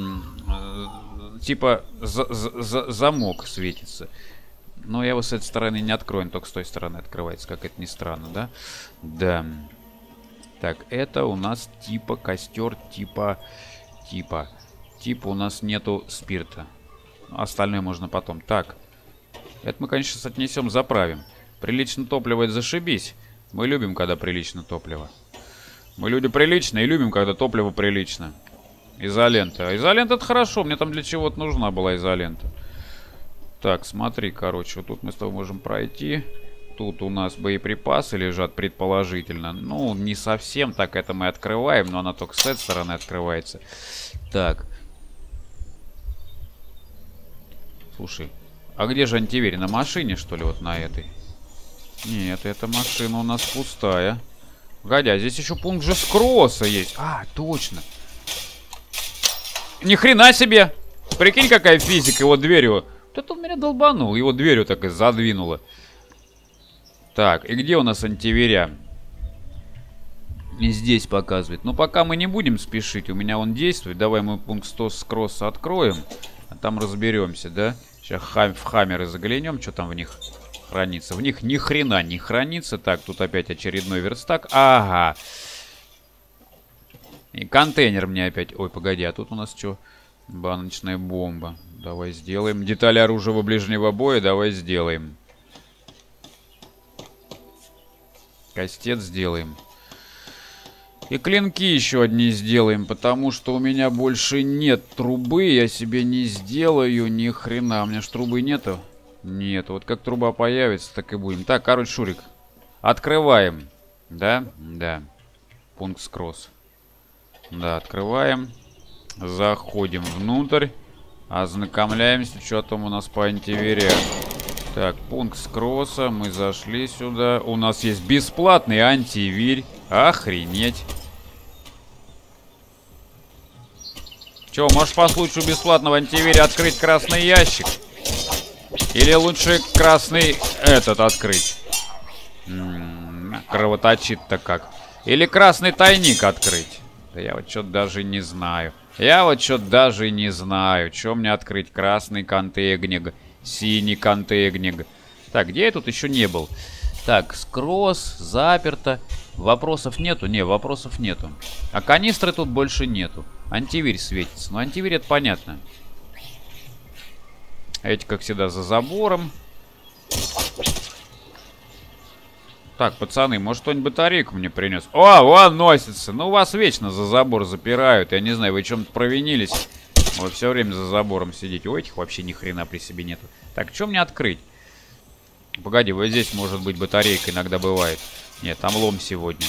[SPEAKER 1] типа за за за замок светится. Но я его с этой стороны не открою, только с той стороны открывается, как это ни странно, да? Да. Так, это у нас типа костер, типа... Типа. Типа у нас нету спирта. Остальное можно потом. Так. Это мы, конечно, сейчас отнесем, заправим. Прилично топливо, это зашибись. Мы любим, когда прилично топливо. Мы люди приличные и любим, когда топливо прилично. Изолента. Изолента это хорошо. Мне там для чего-то нужна была изолента. Так, смотри, короче. Вот тут мы с тобой можем пройти. Тут у нас боеприпасы лежат, предположительно. Ну, не совсем так это мы открываем, но она только с этой стороны открывается. Так. Слушай, а где же антиверь? На машине, что ли, вот на этой? Нет, эта машина у нас пустая. Погоди, здесь еще пункт же скросса есть. А, точно. Ни хрена себе! Прикинь, какая физика его дверью. Вот это он меня долбанул, его дверью так и задвинуло. Так, и где у нас антиверя? И здесь показывает. Но пока мы не будем спешить. У меня он действует. Давай мы пункт сто с кросса откроем. А там разберемся, да? Сейчас хам в хаммеры заглянем. Что там в них хранится? В них ни хрена не хранится. Так, тут опять очередной верстак. Ага. И контейнер мне опять... Ой, погоди, а тут у нас что? Баночная бомба. Давай сделаем. Детали оружия ближнего боя. Давай сделаем. Кастет сделаем. И клинки еще одни сделаем, потому что у меня больше нет трубы. Я себе не сделаю ни хрена. У меня ж трубы нету. Нет, вот как труба появится, так и будем. Так, короче, Шурик. Открываем. Да? Да. Пункт скросс. Да, открываем. Заходим внутрь. Ознакомляемся, что там у нас по антивере. Так, пункт скросса. Мы зашли сюда. У нас есть бесплатный антивирь. Охренеть. Че, можешь по случаю бесплатного антивиря открыть красный ящик? Или лучше красный этот открыть? М-м, кровоточит-то как. Или красный тайник открыть? Да я вот что-то даже не знаю. Я вот что-то даже не знаю. Что мне открыть? Красный контейнер. Синий контейнер. Так, где я тут еще не был? Так, скросс, заперто. Вопросов нету? Не, вопросов нету. А канистры тут больше нету. Антивирь светится. Ну, антивирь это понятно. Эти, как всегда, за забором. Так, пацаны, может, кто-нибудь батарейку мне принес? О, вон носится. Ну, вас вечно за забор запирают. Я не знаю, вы чем-то провинились. Вы все время за забором сидите. У этих вообще ни хрена при себе нету. Так, что мне открыть? Погоди, вот здесь может быть батарейка, иногда бывает. Нет, там лом сегодня.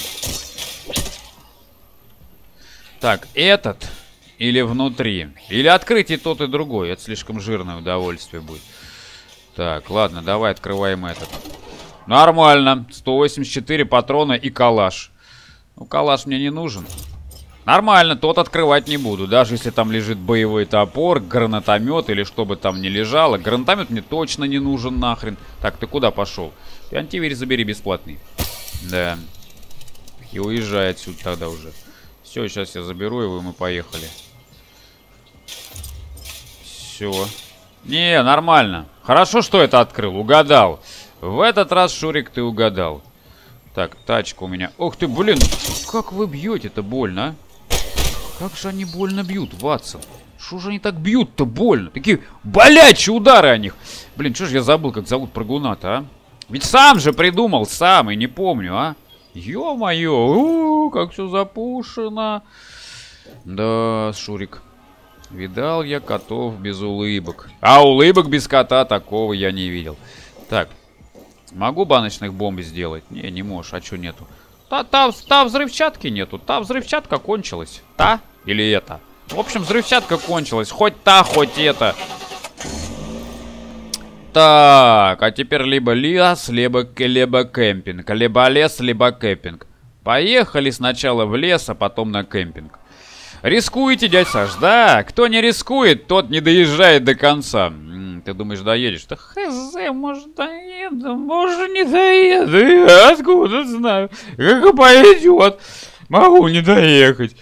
[SPEAKER 1] Так, этот или внутри? Или открыть и тот, и другой. Это слишком жирное удовольствие будет. Так, ладно, давай открываем этот. Нормально. сто восемьдесят четыре патрона и калаш. Ну, калаш мне не нужен. Нормально, тот открывать не буду. Даже если там лежит боевой топор, гранатомет или что бы там ни лежало. Гранатомет мне точно не нужен нахрен. Так, ты куда пошел? Ты антивирь забери бесплатный. Да. И уезжай отсюда тогда уже. Все, сейчас я заберу его, и мы поехали. Все. Не, нормально. Хорошо, что это открыл. Угадал. В этот раз, Шурик, ты угадал. Так, тачка у меня. Ух ты, блин. Как вы бьете-то больно, а? Как же они больно бьют, Ватсон. Что же они так бьют-то больно? Такие болячие удары о них. Блин, что же я забыл, как зовут прыгуна-то, а? Ведь сам же придумал, сам, и не помню, а? Ё-моё, как все запушено. Да, Шурик. Видал я котов без улыбок. А улыбок без кота такого я не видел. Так. Могу баночных бомб сделать? Не, не можешь. А что нету? Та, та, та взрывчатки нету. Та взрывчатка кончилась. Та или это? В общем, взрывчатка кончилась. Хоть та, хоть это. Так, а теперь либо лес, либо, либо кемпинг. Либо лес, либо кемпинг. Поехали сначала в лес, а потом на кемпинг. Рискуете, дядь Саш? Да, кто не рискует, тот не доезжает до конца. М-м, ты думаешь, доедешь? Да хз, может доеду, может не доеду. Я откуда знаю? Как пойдет. Могу не доехать.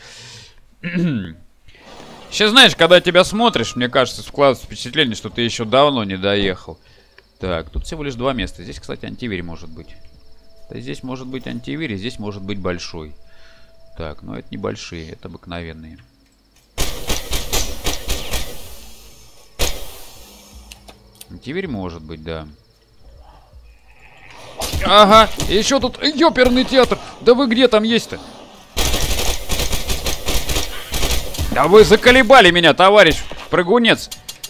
[SPEAKER 1] Сейчас, знаешь, когда тебя смотришь, мне кажется, складывается впечатление, что ты еще давно не доехал. Так, тут всего лишь два места. Здесь, кстати, антивирь может быть. Да, здесь может быть антивирь, и здесь может быть большой. Так, но это небольшие, это обыкновенные. Антивирь может быть, да. Ага, еще тут ёперный театр. Да вы где там есть-то? Да вы заколебали меня, товарищ прыгунец.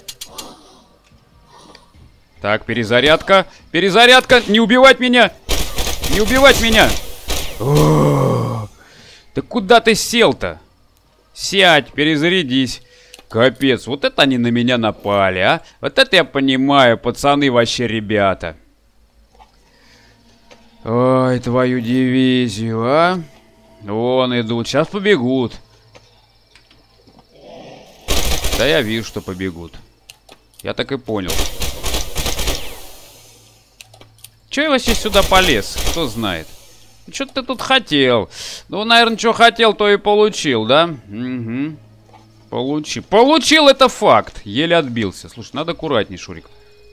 [SPEAKER 1] Так, перезарядка. Перезарядка, не убивать меня. Не убивать меня. О-о-о. Да куда ты сел-то? Сядь, перезарядись. Капец, вот это они на меня напали, а? Вот это я понимаю, пацаны вообще ребята. Ой, твою дивизию, а? Вон идут, сейчас побегут. Да я вижу, что побегут. Я так и понял. Че я вообще сюда полез? Кто знает? Что ты тут хотел? Ну, наверное, что хотел, то и получил, да? Угу. Получил. Получил, это факт. Еле отбился. Слушай, надо аккуратней, Шурик.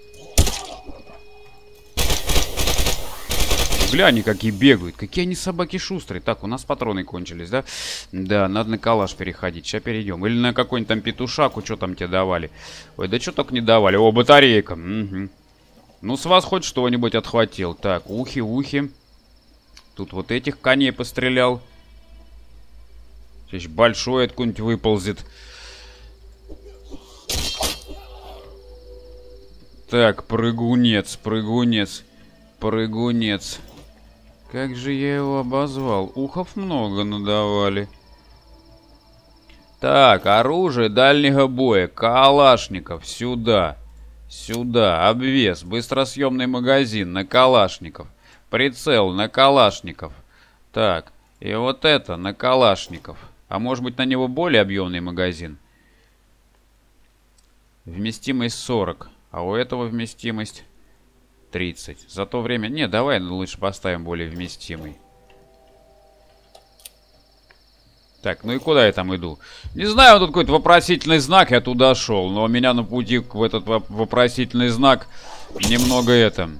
[SPEAKER 1] Глянь, какие бегают. Какие они собаки шустрые. Так, у нас патроны кончились, да? Да, надо на калаш переходить. Сейчас перейдем. Или на какой-нибудь там петушаку. Что там тебе давали? Ой, да что только не давали. О, батарейка. Угу. Ну, с вас хоть что-нибудь отхватил. Так, ухи, ухи. Тут вот этих коней пострелял. Здесь большой откуда-нибудь выползет. Так, прыгунец, прыгунец, прыгунец. Как же я его обозвал? Ухов много надавали. Так, оружие дальнего боя. Калашников. Сюда. Сюда. Обвес. Быстросъемный магазин на калашников. Прицел на калашников. Так. И вот это на калашников. А может быть на него более объемный магазин? Вместимость сорок. А у этого вместимость тридцать. За то время... Не, давай лучше поставим более вместимый. Так, ну и куда я там иду? Не знаю, тут какой-то вопросительный знак, я туда шел. Но меня на пути в этот вопросительный знак немного это...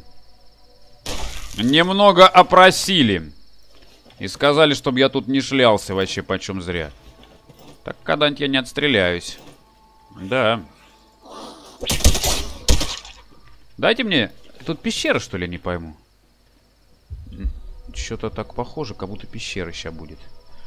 [SPEAKER 1] Немного опросили. И сказали, чтобы я тут не шлялся вообще почем зря. Так когда-нибудь я не отстреляюсь. Да. Дайте мне... Тут пещера, что ли, не пойму. Что-то так похоже, как будто пещера сейчас будет.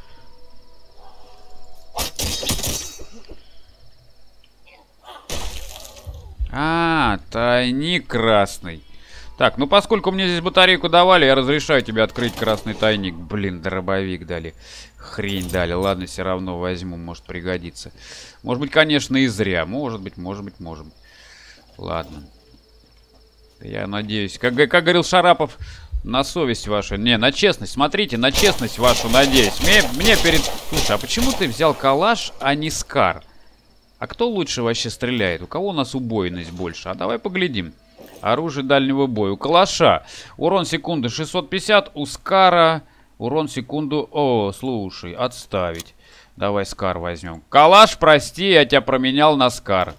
[SPEAKER 1] А, тайник красный. Так, ну поскольку мне здесь батарейку давали, я разрешаю тебе открыть красный тайник. Блин, дробовик дали. Хрень дали. Ладно, все равно возьму, может пригодится. Может быть, конечно, и зря. Может быть, может быть, может быть. Ладно. Я надеюсь. Как, как говорил Шарапов, на совесть вашу. Не, на честность. Смотрите, на честность вашу надеюсь. Мне, мне перед... Слушай, а почему ты взял калаш, а не скар? А кто лучше вообще стреляет? У кого у нас убойность больше? А давай поглядим. Оружие дальнего боя. У калаша урон секунды шестьсот пятьдесят. У скара урон секунду... О, слушай, отставить. Давай скар возьмем. Калаш, прости, я тебя променял на скар.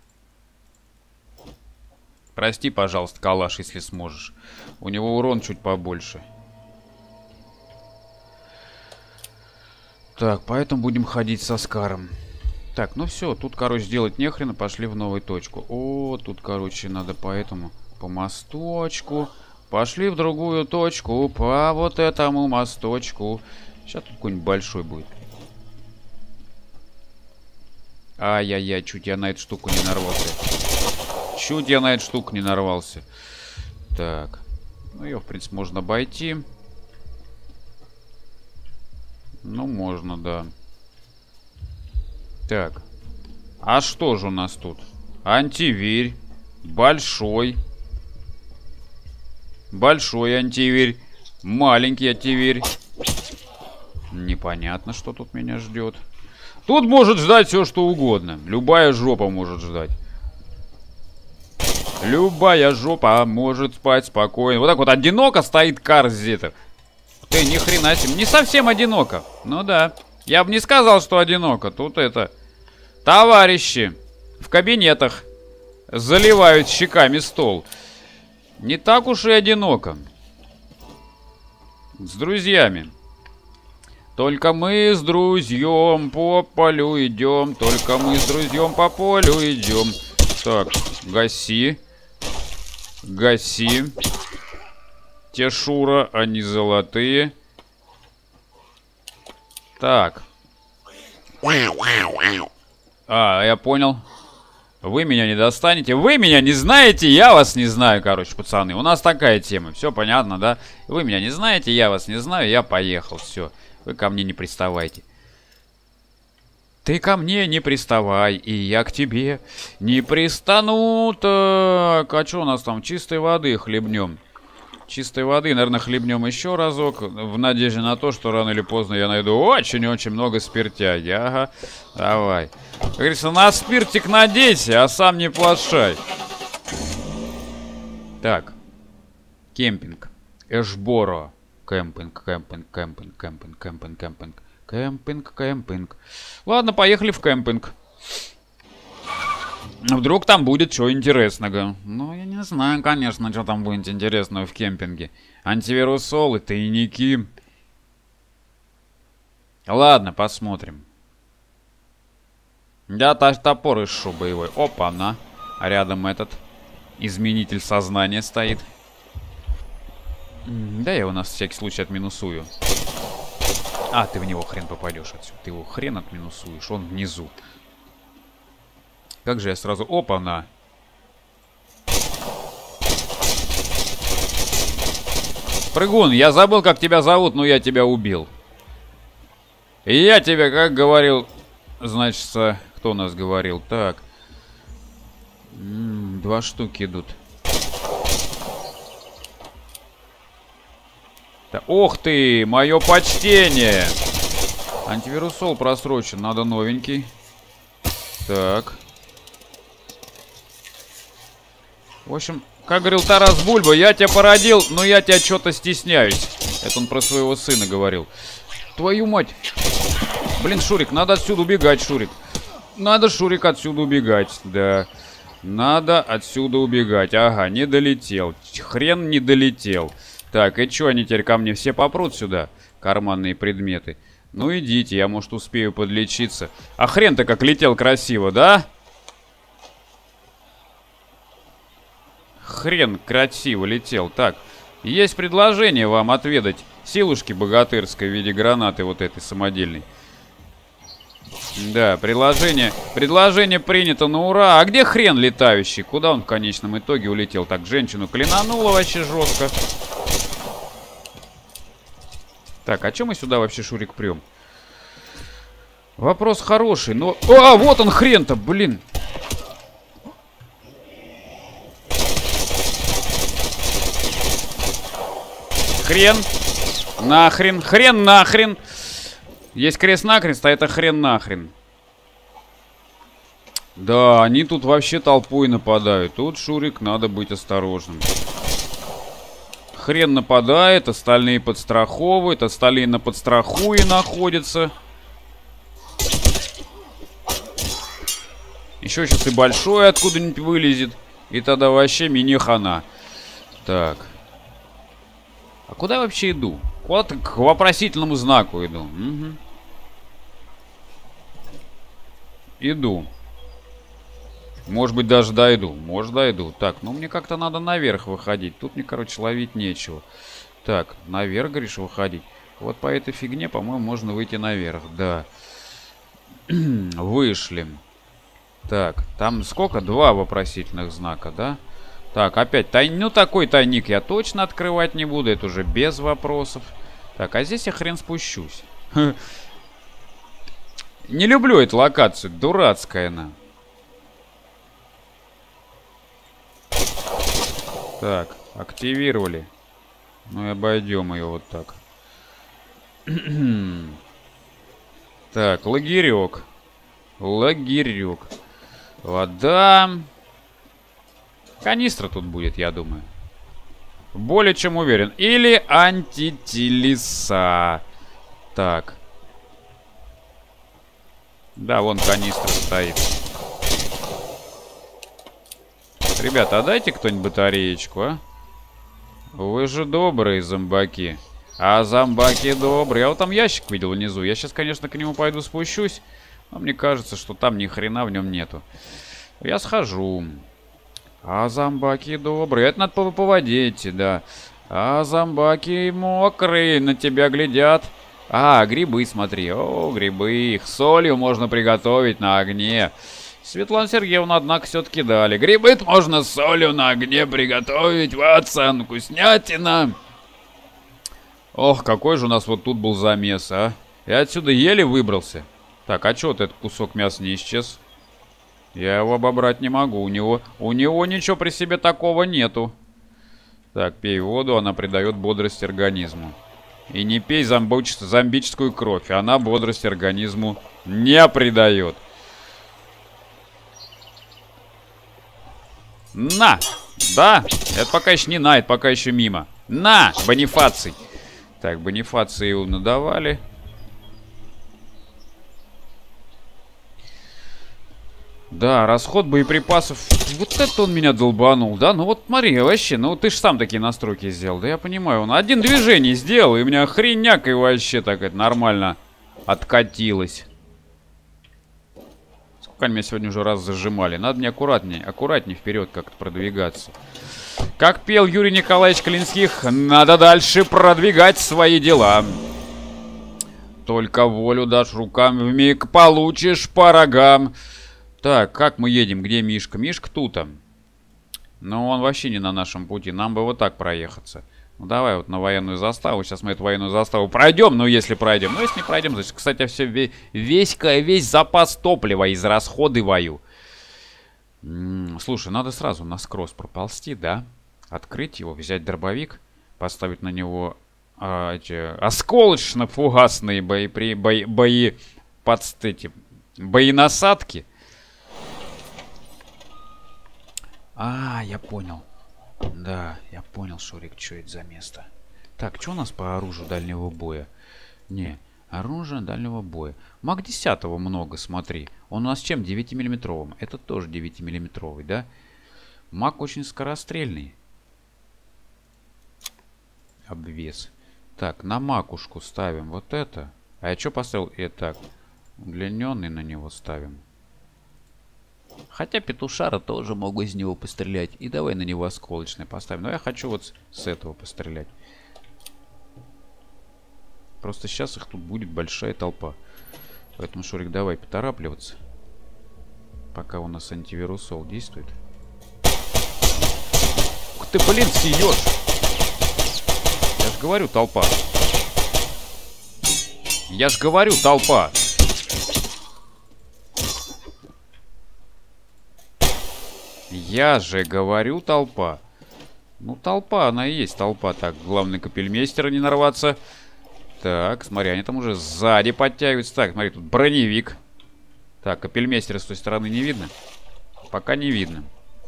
[SPEAKER 1] Прости, пожалуйста, калаш, если сможешь. У него урон чуть побольше. Так, поэтому будем ходить со скаром. Так, ну все, тут, короче, делать нехрена, пошли в новую точку. О, тут, короче, надо поэтому по мосточку. Пошли в другую точку, по вот этому мосточку. Сейчас тут какой-нибудь большой будет. Ай-яй-яй, чуть я на эту штуку не нарвался. Чуть я на эту штуку не нарвался. Так. Ну, ее, в принципе, можно обойти. Ну, можно, да. Так. А что же у нас тут? Антивирь. Большой. Большой антивирь. Маленький антивирь. Непонятно, что тут меня ждет. Тут может ждать все, что угодно. Любая жопа может ждать. Любая жопа может спать спокойно. Вот так вот одиноко стоит кар где-то. Ты, ни хрена себе. Не совсем одиноко. Ну да. Я бы не сказал, что одиноко. Тут это... Товарищи в кабинетах заливают щеками стол. Не так уж и одиноко. С друзьями. Только мы с друзьем по полю идем. Только мы с друзьем по полю идем. Так, гаси. Гаси. Те Шура, они золотые. Так. А, я понял. Вы меня не достанете. Вы меня не знаете, я вас не знаю, короче, пацаны. У нас такая тема. Все понятно, да? Вы меня не знаете, я вас не знаю, я поехал. Все. Вы ко мне не приставайте. Ты ко мне не приставай, и я к тебе не пристану. Так, а что у нас там? Чистой воды хлебнем. Чистой воды, наверное, хлебнем еще разок. В надежде на то, что рано или поздно я найду очень-очень много спиртяги. Ага, давай. Как говорится, на спиртик надейся, а сам не плашай. Так. Кемпинг. Эшборо. Кемпинг, кемпинг, кемпинг, кемпинг, кемпинг, кемпинг. Кемпинг, кемпинг. Ладно, поехали в кемпинг. Вдруг там будет что интересного. Ну, я не знаю, конечно, что там будет интересного в кемпинге. Антивирусолы, тайники. Ладно, посмотрим. Да, топор из шу боевой. Опа-на. А рядом этот изменитель сознания стоит. Да, я его на всякий случай отминусую. А, ты в него хрен попадешь отсюда. Ты его хрен отминусуешь. Он внизу. Как же я сразу... Опа-на! Прыгун, я забыл, как тебя зовут, но я тебя убил. И я тебе, как говорил... Значит, кто у нас говорил? Так. М-м, два штуки идут. Да, ох ты! Мое почтение! Антивирусол просрочен. Надо новенький. Так. В общем, как говорил Тарас Бульба, я тебя породил, но я тебя что-то стесняюсь. Это он про своего сына говорил. Твою мать. Блин, Шурик, надо отсюда убегать, Шурик. Надо, Шурик, отсюда убегать. Да. Надо отсюда убегать. Ага, не долетел. Хрен не долетел. Так, и что они теперь ко мне все попрут сюда? Карманные предметы. Ну идите, я, может, успею подлечиться. А хрен-то как летел красиво, да? Хрен красиво летел. Так, есть предложение вам отведать силушки богатырской в виде гранаты вот этой самодельной. Да, предложение, предложение принято на ура. А где хрен летающий? Куда он в конечном итоге улетел? Так, женщину клинануло вообще жестко. Так, а чем мы сюда вообще, Шурик, прем? Вопрос хороший, но... А, вот он хрен-то, блин. Хрен. Нахрен. Хрен нахрен. Есть крест-накрест, а это хрен нахрен. Да, они тут вообще толпой нападают. Тут, Шурик, надо быть осторожным. Хрен нападает, остальные подстраховывают, остальные на подстрахуе находятся. Еще сейчас и большой откуда-нибудь вылезет. И тогда вообще мини-хана. Так. А куда я вообще иду? Куда-то к вопросительному знаку иду. Угу. Иду. Может быть, даже дойду. Может, дойду. Так, ну мне как-то надо наверх выходить. Тут мне, короче, ловить нечего. Так, наверх, говоришь, выходить. Вот по этой фигне, по-моему, можно выйти наверх. Да. Вышли. Так, там сколько? Два вопросительных знака, да? Так, опять тай... Ну, такой тайник я точно открывать не буду. Это уже без вопросов. Так, а здесь я хрен спущусь. Не люблю эту локацию. Дурацкая она. Так, активировали. Ну и обойдем ее вот так. Так, лагерек. Лагерек. Вода. Канистра тут будет, я думаю. Более чем уверен. Или антителеса. Так. Да, вон канистра стоит. Ребята, а дайте кто-нибудь батареечку, а? Вы же добрые зомбаки. А зомбаки добрые. Я вот там ящик видел внизу. Я сейчас, конечно, к нему пойду спущусь. Но мне кажется, что там ни хрена в нем нету. Я схожу. А зомбаки добрые. Это надо по, по воде идти, да. А зомбаки мокрые, на тебя глядят. А, грибы, смотри. О, грибы. Их солью можно приготовить на огне. Светлана Сергеевна, однако, все-таки дали. Грибы можно с солью на огне приготовить. Ватсон, вкуснятина. Ох, какой же у нас вот тут был замес, а. Я отсюда еле выбрался. Так, а что вот этот кусок мяса не исчез? Я его обобрать не могу. У него, у него ничего при себе такого нету. Так, пей воду, она придает бодрость организму. И не пей зомбоч... зомбическую кровь. Она бодрость организму не придает. На! Да, это пока еще не на, это пока еще мимо. На, Бонифаций. Так, Бонифаций его надавали. Да, расход боеприпасов. Вот это он меня долбанул, да? Ну вот смотри, вообще, ну ты ж сам такие настройки сделал. Да я понимаю, он один движение сделал, и у меня хреняк и вообще так это нормально откатилось. Сколько они меня сегодня уже раз зажимали. Надо мне аккуратнее, аккуратнее вперед как-то продвигаться. Как пел Юрий Николаевич Клинских, надо дальше продвигать свои дела. Только волю дашь рукам, вмиг получишь по рогам. Так, как мы едем? Где Мишка? Мишка тут-то. Но он вообще не на нашем пути. Нам бы вот так проехаться. Ну, давай вот на военную заставу. Сейчас мы эту военную заставу пройдем. Ну, если пройдем. Ну, если не пройдем, значит, кстати, все, весь, весь, весь запас топлива израсходываю. М-м, слушай, надо сразу на скросс проползти, да? Открыть его, взять дробовик, поставить на него а, эти осколочно-фугасные бои, бои, бои, бои под эти боенасадки. А, я понял. Да, я понял, Шурик, что это за место. Так, что у нас по оружию дальнего боя? Не, оружие дальнего боя. Мак десять много, смотри. Он у нас чем? девятимиллиметровым. Это тоже девятимиллиметровый, да? Мак очень скорострельный. Обвес. Так, на макушку ставим вот это. А я что поставил? И так. Удлиненный на него ставим. Хотя петушара тоже могу из него пострелять. И давай на него осколочный поставим. Но я хочу вот с этого пострелять. Просто сейчас их тут будет большая толпа. Поэтому, Шурик, давай поторапливаться. Пока у нас антивирусол действует. Ух ты, блин, съешь! Я ж говорю, толпа. Я ж говорю, толпа. Я же говорю, толпа. Ну, толпа, она и есть толпа. Так, главный капельмейстер не нарваться. Так, смотри, они там уже сзади подтягиваются. Так, смотри, тут броневик. Так, капельмейстера с той стороны не видно? Пока не видно.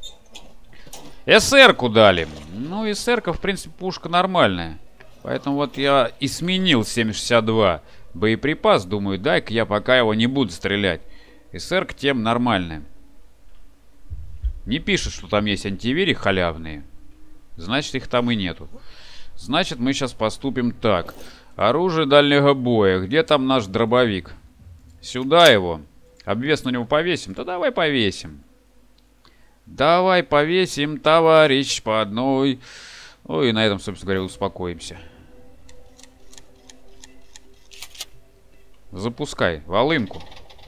[SPEAKER 1] эс эр-ку дали. Ну, эс эр-ка, в принципе, пушка нормальная. Поэтому вот я и сменил семь шестьдесят два боеприпас. Думаю, дай-ка я пока его не буду стрелять. эс эр-ка тем нормальная. Не пишет, что там есть антивири халявные. Значит, их там и нету. Значит, мы сейчас поступим так. Оружие дальнего боя. Где там наш дробовик? Сюда его. Обвес на него повесим? Да давай повесим. Давай повесим, товарищ, по одной. Ну и на этом, собственно говоря, успокоимся. Запускай волынку.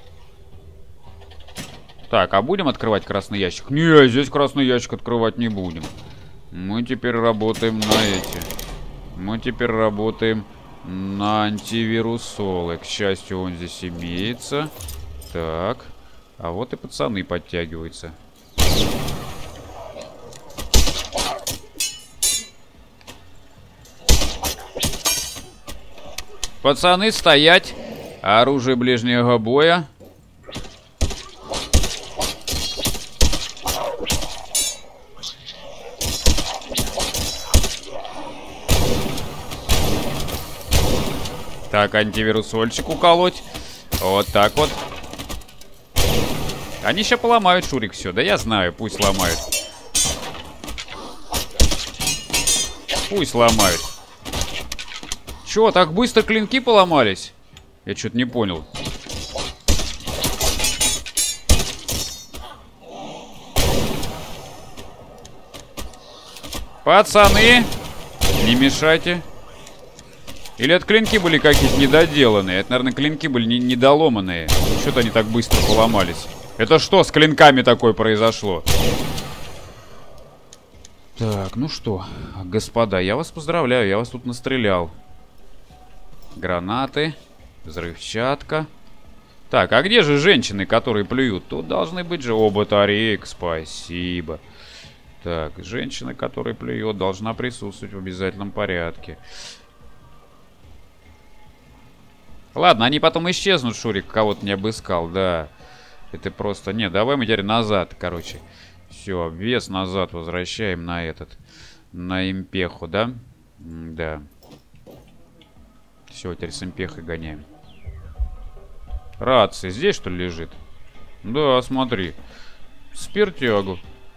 [SPEAKER 1] Так, а будем открывать красный ящик? Не, здесь красный ящик открывать не будем. Мы теперь работаем на эти. Мы теперь работаем на антивирусолы. К счастью, он здесь имеется. Так. А вот и пацаны подтягиваются. Пацаны, стоять. Оружие ближнего боя. Так, антивирусольчик уколоть. Вот так вот. Они сейчас поломают, Шурик, все. Да я знаю, пусть ломают. Пусть ломают. Чё, так быстро клинки поломались? Я что-то не понял. Пацаны, не мешайте. Или это клинки были какие-то недоделанные? Это, наверное, клинки были не недоломанные. Что-то они так быстро поломались. Это что с клинками такое произошло? Так, ну что, господа, я вас поздравляю, я вас тут настрелял. Гранаты, взрывчатка. Так, а где же женщины, которые плюют? Тут должны быть же... О, батарейка, спасибо. Так, женщина, которая плюет, должна присутствовать в обязательном порядке. Ладно, они потом исчезнут, Шурик, кого-то не обыскал, да. Это просто... Не, давай мы теперь назад, короче. Все, обвес назад возвращаем на этот... На импеху, да? М да. Все, теперь с импехой гоняем. Рация здесь, что ли, лежит? Да, смотри. Спиртягу.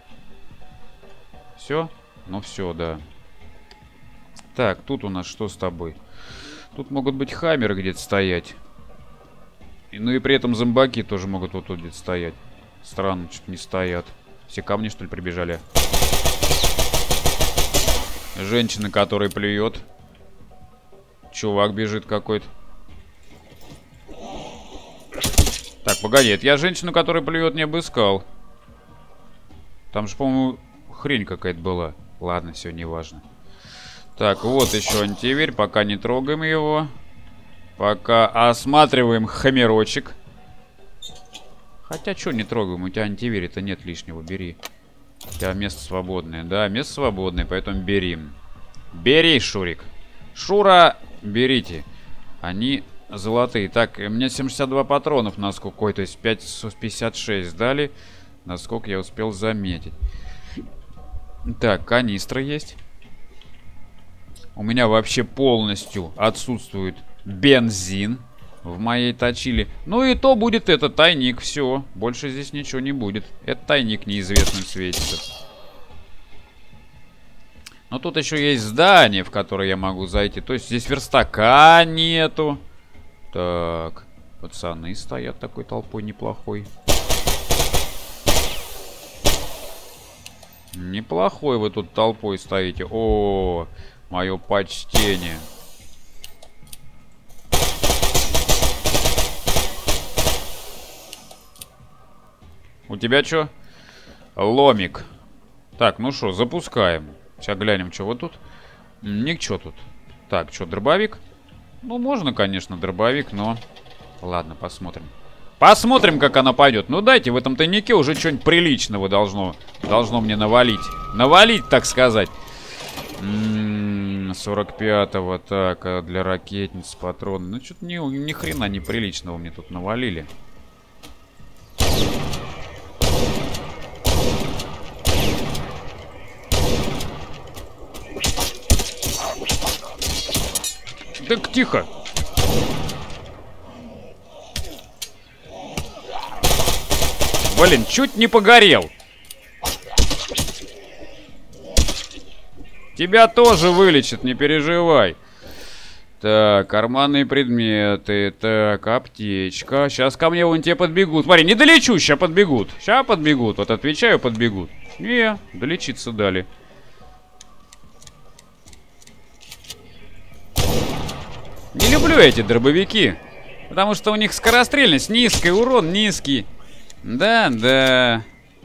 [SPEAKER 1] Все? Ну все, да. Так, тут у нас что с тобой? Тут могут быть хаммеры где-то стоять. И, ну и при этом зомбаки тоже могут вот тут где-то стоять. Странно, что-то не стоят. Все ко мне, что ли, прибежали? Женщина, которая плюет. Чувак бежит какой-то. Так, погоди, это я женщину, которая плюет, не обыскал. Там же, по-моему, хрень какая-то была. Ладно, все, неважно. Так, вот еще антивирь. Пока не трогаем его. Пока осматриваем хамерочек. Хотя, что не трогаем? У тебя антивирь-то нет лишнего. Бери. У тебя место свободное. Да, место свободное, поэтому бери. Бери, Шурик. Шура, берите. Они золотые. Так, мне семь шестьдесят два патронов на сколько? Ой, то есть пять пятьдесят шесть дали. Насколько я успел заметить. Так, канистра есть. У меня вообще полностью отсутствует бензин в моей точиле. Ну и то будет это тайник. Все. Больше здесь ничего не будет. Это тайник неизвестным светится. Но тут еще есть здание, в которое я могу зайти. То есть здесь верстака нету. Так, пацаны стоят такой толпой неплохой. Неплохой вы тут толпой стоите. О, мое почтение. У тебя что? Ломик. Так, ну что, запускаем. Сейчас глянем, что вот тут. Ничего тут. Так, что, дробовик? Ну, можно, конечно, дробовик, но... Ладно, посмотрим. Посмотрим, как она пойдет. Ну, дайте в этом тайнике уже что-нибудь приличного должно, должно мне навалить. Навалить, так сказать. М-м, сорок пятого, так, а для ракетниц патроны. Ну, что-то ни, ни хрена неприличного мне тут навалили. Так, тихо. Блин, чуть не погорел. Тебя тоже вылечат, не переживай. Так, карманные предметы. Так, аптечка. Сейчас ко мне вон те подбегут. Смотри, не долечу, сейчас подбегут. Сейчас подбегут. Вот отвечаю, подбегут. Не, долечиться дали. Не люблю эти дробовики. Потому что у них скорострельность низкая, урон низкий. Да, да.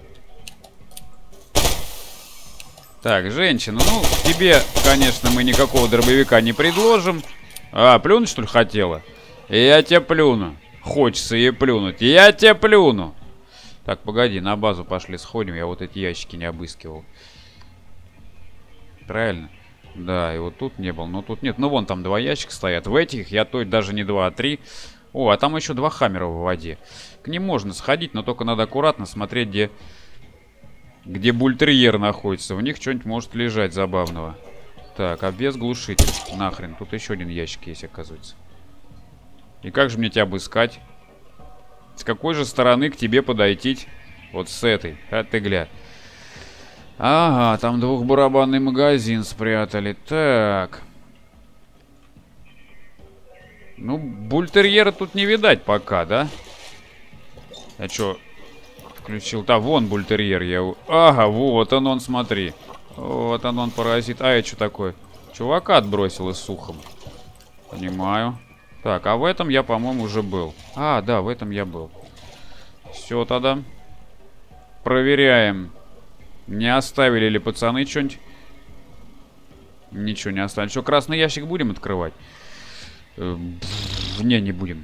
[SPEAKER 1] Так, женщина, ну, тебе, конечно, мы никакого дробовика не предложим. А, плюнуть, что ли, хотела? Я тебе плюну. Хочется ей плюнуть. Я тебе плюну. Так, погоди, на базу пошли сходим. Я вот эти ящики не обыскивал. Правильно? Да, и вот тут не был, но тут нет. Ну, вон там два ящика стоят. В этих я то даже не два, а три. О, а там еще два хаммера в воде. К ним можно сходить, но только надо аккуратно смотреть, где... Где бультерьер находится. В них что-нибудь может лежать забавного. Так, а без глушитель. Нахрен. Тут еще один ящик есть, оказывается. И как же мне тебя обыскать? С какой же стороны к тебе подойти? Вот с этой. А ты гля. Ага, там двухбарабанный магазин спрятали. Так. Ну, бультерьера тут не видать пока, да? Я что... Включил. Да, вон бультерьер я... Ага, вот он, он, смотри. Вот он, он, паразит. А, это что такое? Чувака отбросил и сухом. Понимаю. Так, а в этом я, по-моему, уже был. А, да, в этом я был. Все тогда. Проверяем. Не оставили ли пацаны что-нибудь? Ничего не оставили. Что, красный ящик будем открывать? Не, не будем.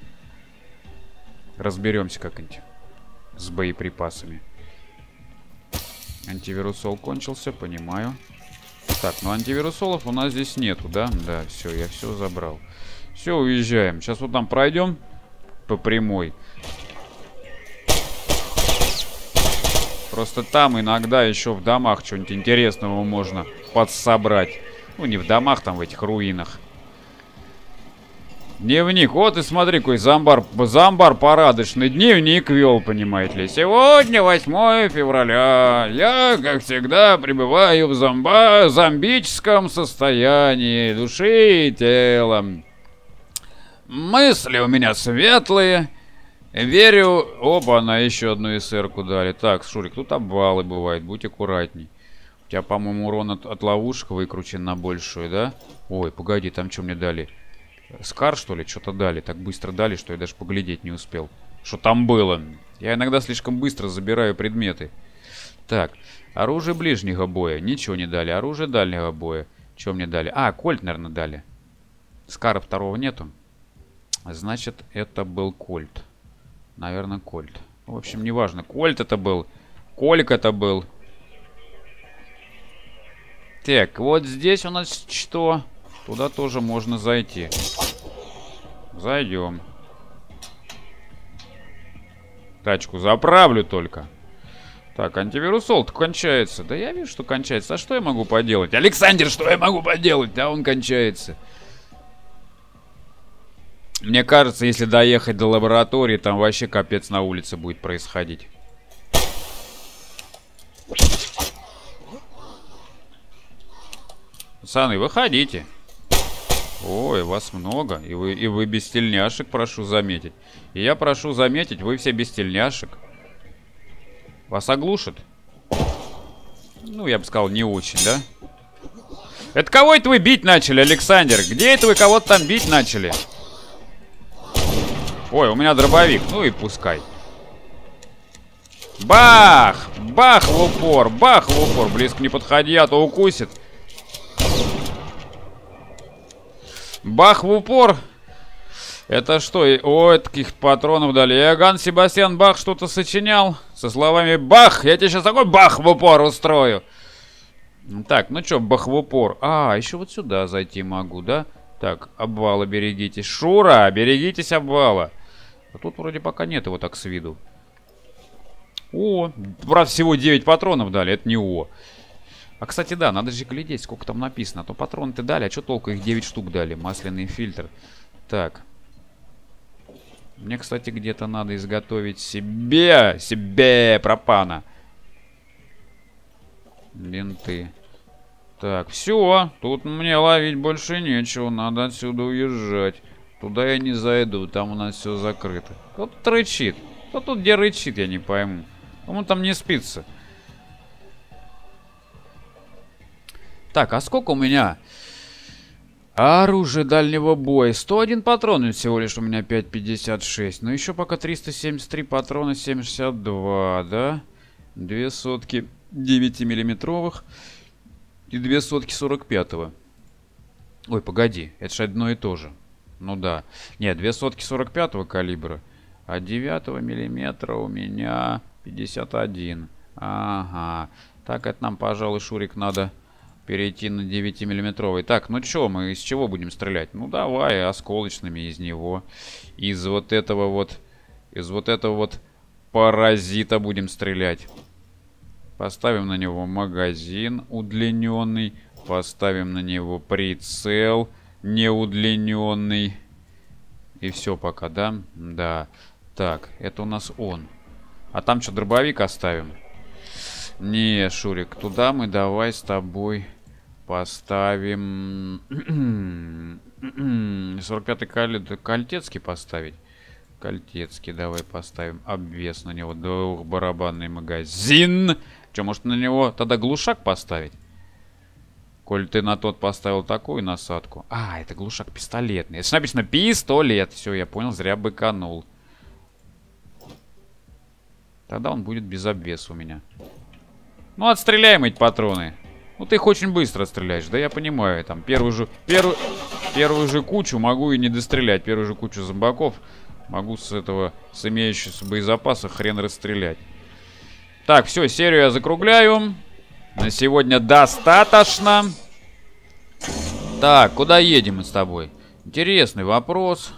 [SPEAKER 1] Разберемся как-нибудь. С боеприпасами. Антивирусол кончился, понимаю. Так, ну антивирусолов у нас здесь нету, да? Да, все, я все забрал. Все, уезжаем. Сейчас вот там пройдем по прямой. Просто там иногда еще в домах что-нибудь интересного можно подсобрать. Ну, не в домах, там в этих руинах. Дневник. Вот и смотри, какой зомбар, зомбар порядочный дневник вел, понимаете ли. Сегодня восьмое февраля. Я, как всегда, пребываю в зомба... зомбическом состоянии души и тела. Мысли у меня светлые. Верю... Опа, на еще одну эсэрку дали. Так, Шурик, тут обвалы бывают, будь аккуратней. У тебя, по-моему, урон от, от ловушек выкручен на большую, да? Ой, погоди, там что мне дали? Скар, что ли? Что-то дали. Так быстро дали, что я даже поглядеть не успел. Что там было? Я иногда слишком быстро забираю предметы. Так, оружие ближнего боя. Ничего не дали. Оружие дальнего боя. Что мне дали? А, кольт, наверное, дали. Скара второго нету. Значит, это был кольт. Наверное, кольт. В общем, неважно. Кольт это был. Кольк это был. Так, вот здесь у нас что? Туда тоже можно зайти. Зайдем. Тачку заправлю только. Так, антивирусол-то кончается. Да я вижу, что кончается. А что я могу поделать? Александр, что я могу поделать? Да, он кончается. Мне кажется, если доехать до лаборатории, там вообще капец на улице будет происходить. Пацаны, выходите. Ой, вас много. И вы, и вы без тельняшек, прошу заметить. И я прошу заметить, вы все без тельняшек. Вас оглушат? Ну, я бы сказал, не очень, да? Это кого это вы бить начали, Александр? Где это вы кого-то там бить начали? Ой, у меня дробовик. Ну и пускай. Бах! Бах в упор! Бах в упор! Близко не подходи, а то укусит. Бах в упор! Это что? Ой, таких патронов дали. Иоганн Себастьян Бах что-то сочинял со словами «Бах! Я тебе сейчас такой бах в упор устрою!» Так, ну что, бах в упор. А, еще вот сюда зайти могу, да? Так, обвала берегитесь. Шура, берегитесь обвала. А тут вроде пока нет его так с виду. О, правда, всего девять патронов дали, это не о. А, кстати, да, надо же глядеть, сколько там написано. А то патроны-то дали, а что толку, их девять штук дали. Масляный фильтр. Так. Мне, кстати, где-то надо изготовить себе, себе пропана. Бинты. Так, все, тут мне ловить больше нечего, надо отсюда уезжать. Туда я не зайду, там у нас все закрыто. Кто тут рычит? Кто тут где рычит, я не пойму. Кому там не спится? Так, а сколько у меня оружие дальнего боя? сто один патрон всего лишь у меня пять пятьдесят шесть. Но еще пока триста семьдесят три патрона, семь шестьдесят два, да? Две сотки девятимиллиметровых и две сотки сорок пятого. Ой, погоди, это же одно и то же. Ну да. Нет, две сотки сорок пятого калибра. А девятого миллиметра у меня пятьдесят один. Ага. Так, это нам, пожалуй, Шурик, надо перейти на девятимиллиметровый. Так, ну что, мы из чего будем стрелять? Ну давай, осколочными из него. Из вот этого вот... Из вот этого вот паразита будем стрелять. Поставим на него магазин удлиненный. Поставим на него прицел неудлиненный. И все пока, да? Да. Так, это у нас он. А там что, дробовик оставим? Не, Шурик, туда мы давай с тобой поставим... сорок пятый Кольтецкий поставить. Кольтецкий давай поставим. Обвес на него. Двухбарабанный магазин. Что, может на него тогда глушак поставить? Коль ты на тот поставил такую насадку. А, это глушак пистолетный. Это написано пистолет. Все, я понял, зря быканул. Тогда он будет без обвеса у меня. Ну, отстреляем эти патроны. Ну, ты их очень быстро стреляешь. Да я понимаю, там первую же... Первую, первую же кучу могу и не дострелять. Первую же кучу зомбаков могу с этого, с имеющегося боезапаса хрен расстрелять. Так, все, серию я закругляю. На сегодня достаточно. Так, куда едем мы с тобой? Интересный вопрос.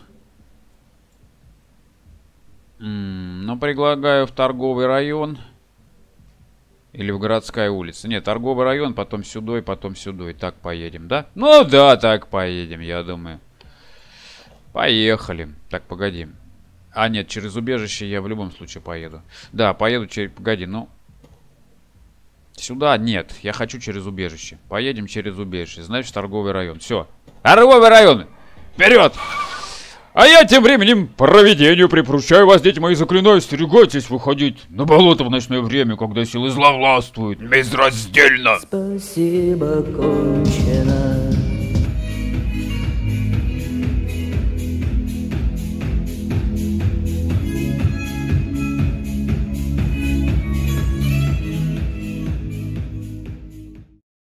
[SPEAKER 1] М-м, ну, предлагаю в торговый район. Или в городская улица. Нет, торговый район, потом сюда, потом сюда. И так поедем, да? Ну да, так поедем, я думаю. Поехали. Так, погоди. А, нет, через убежище я в любом случае поеду. Да, поеду через... Погоди, ну... Сюда нет, я хочу через убежище. Поедем через убежище, значит торговый район. Все, торговый район, вперед! А я тем временем провидению припоручаю вас, дети мои, заклинаю, остерегайтесь выходить на болото в ночное время, когда силы зла властвуют безраздельно.
[SPEAKER 2] Спасибо, кончено.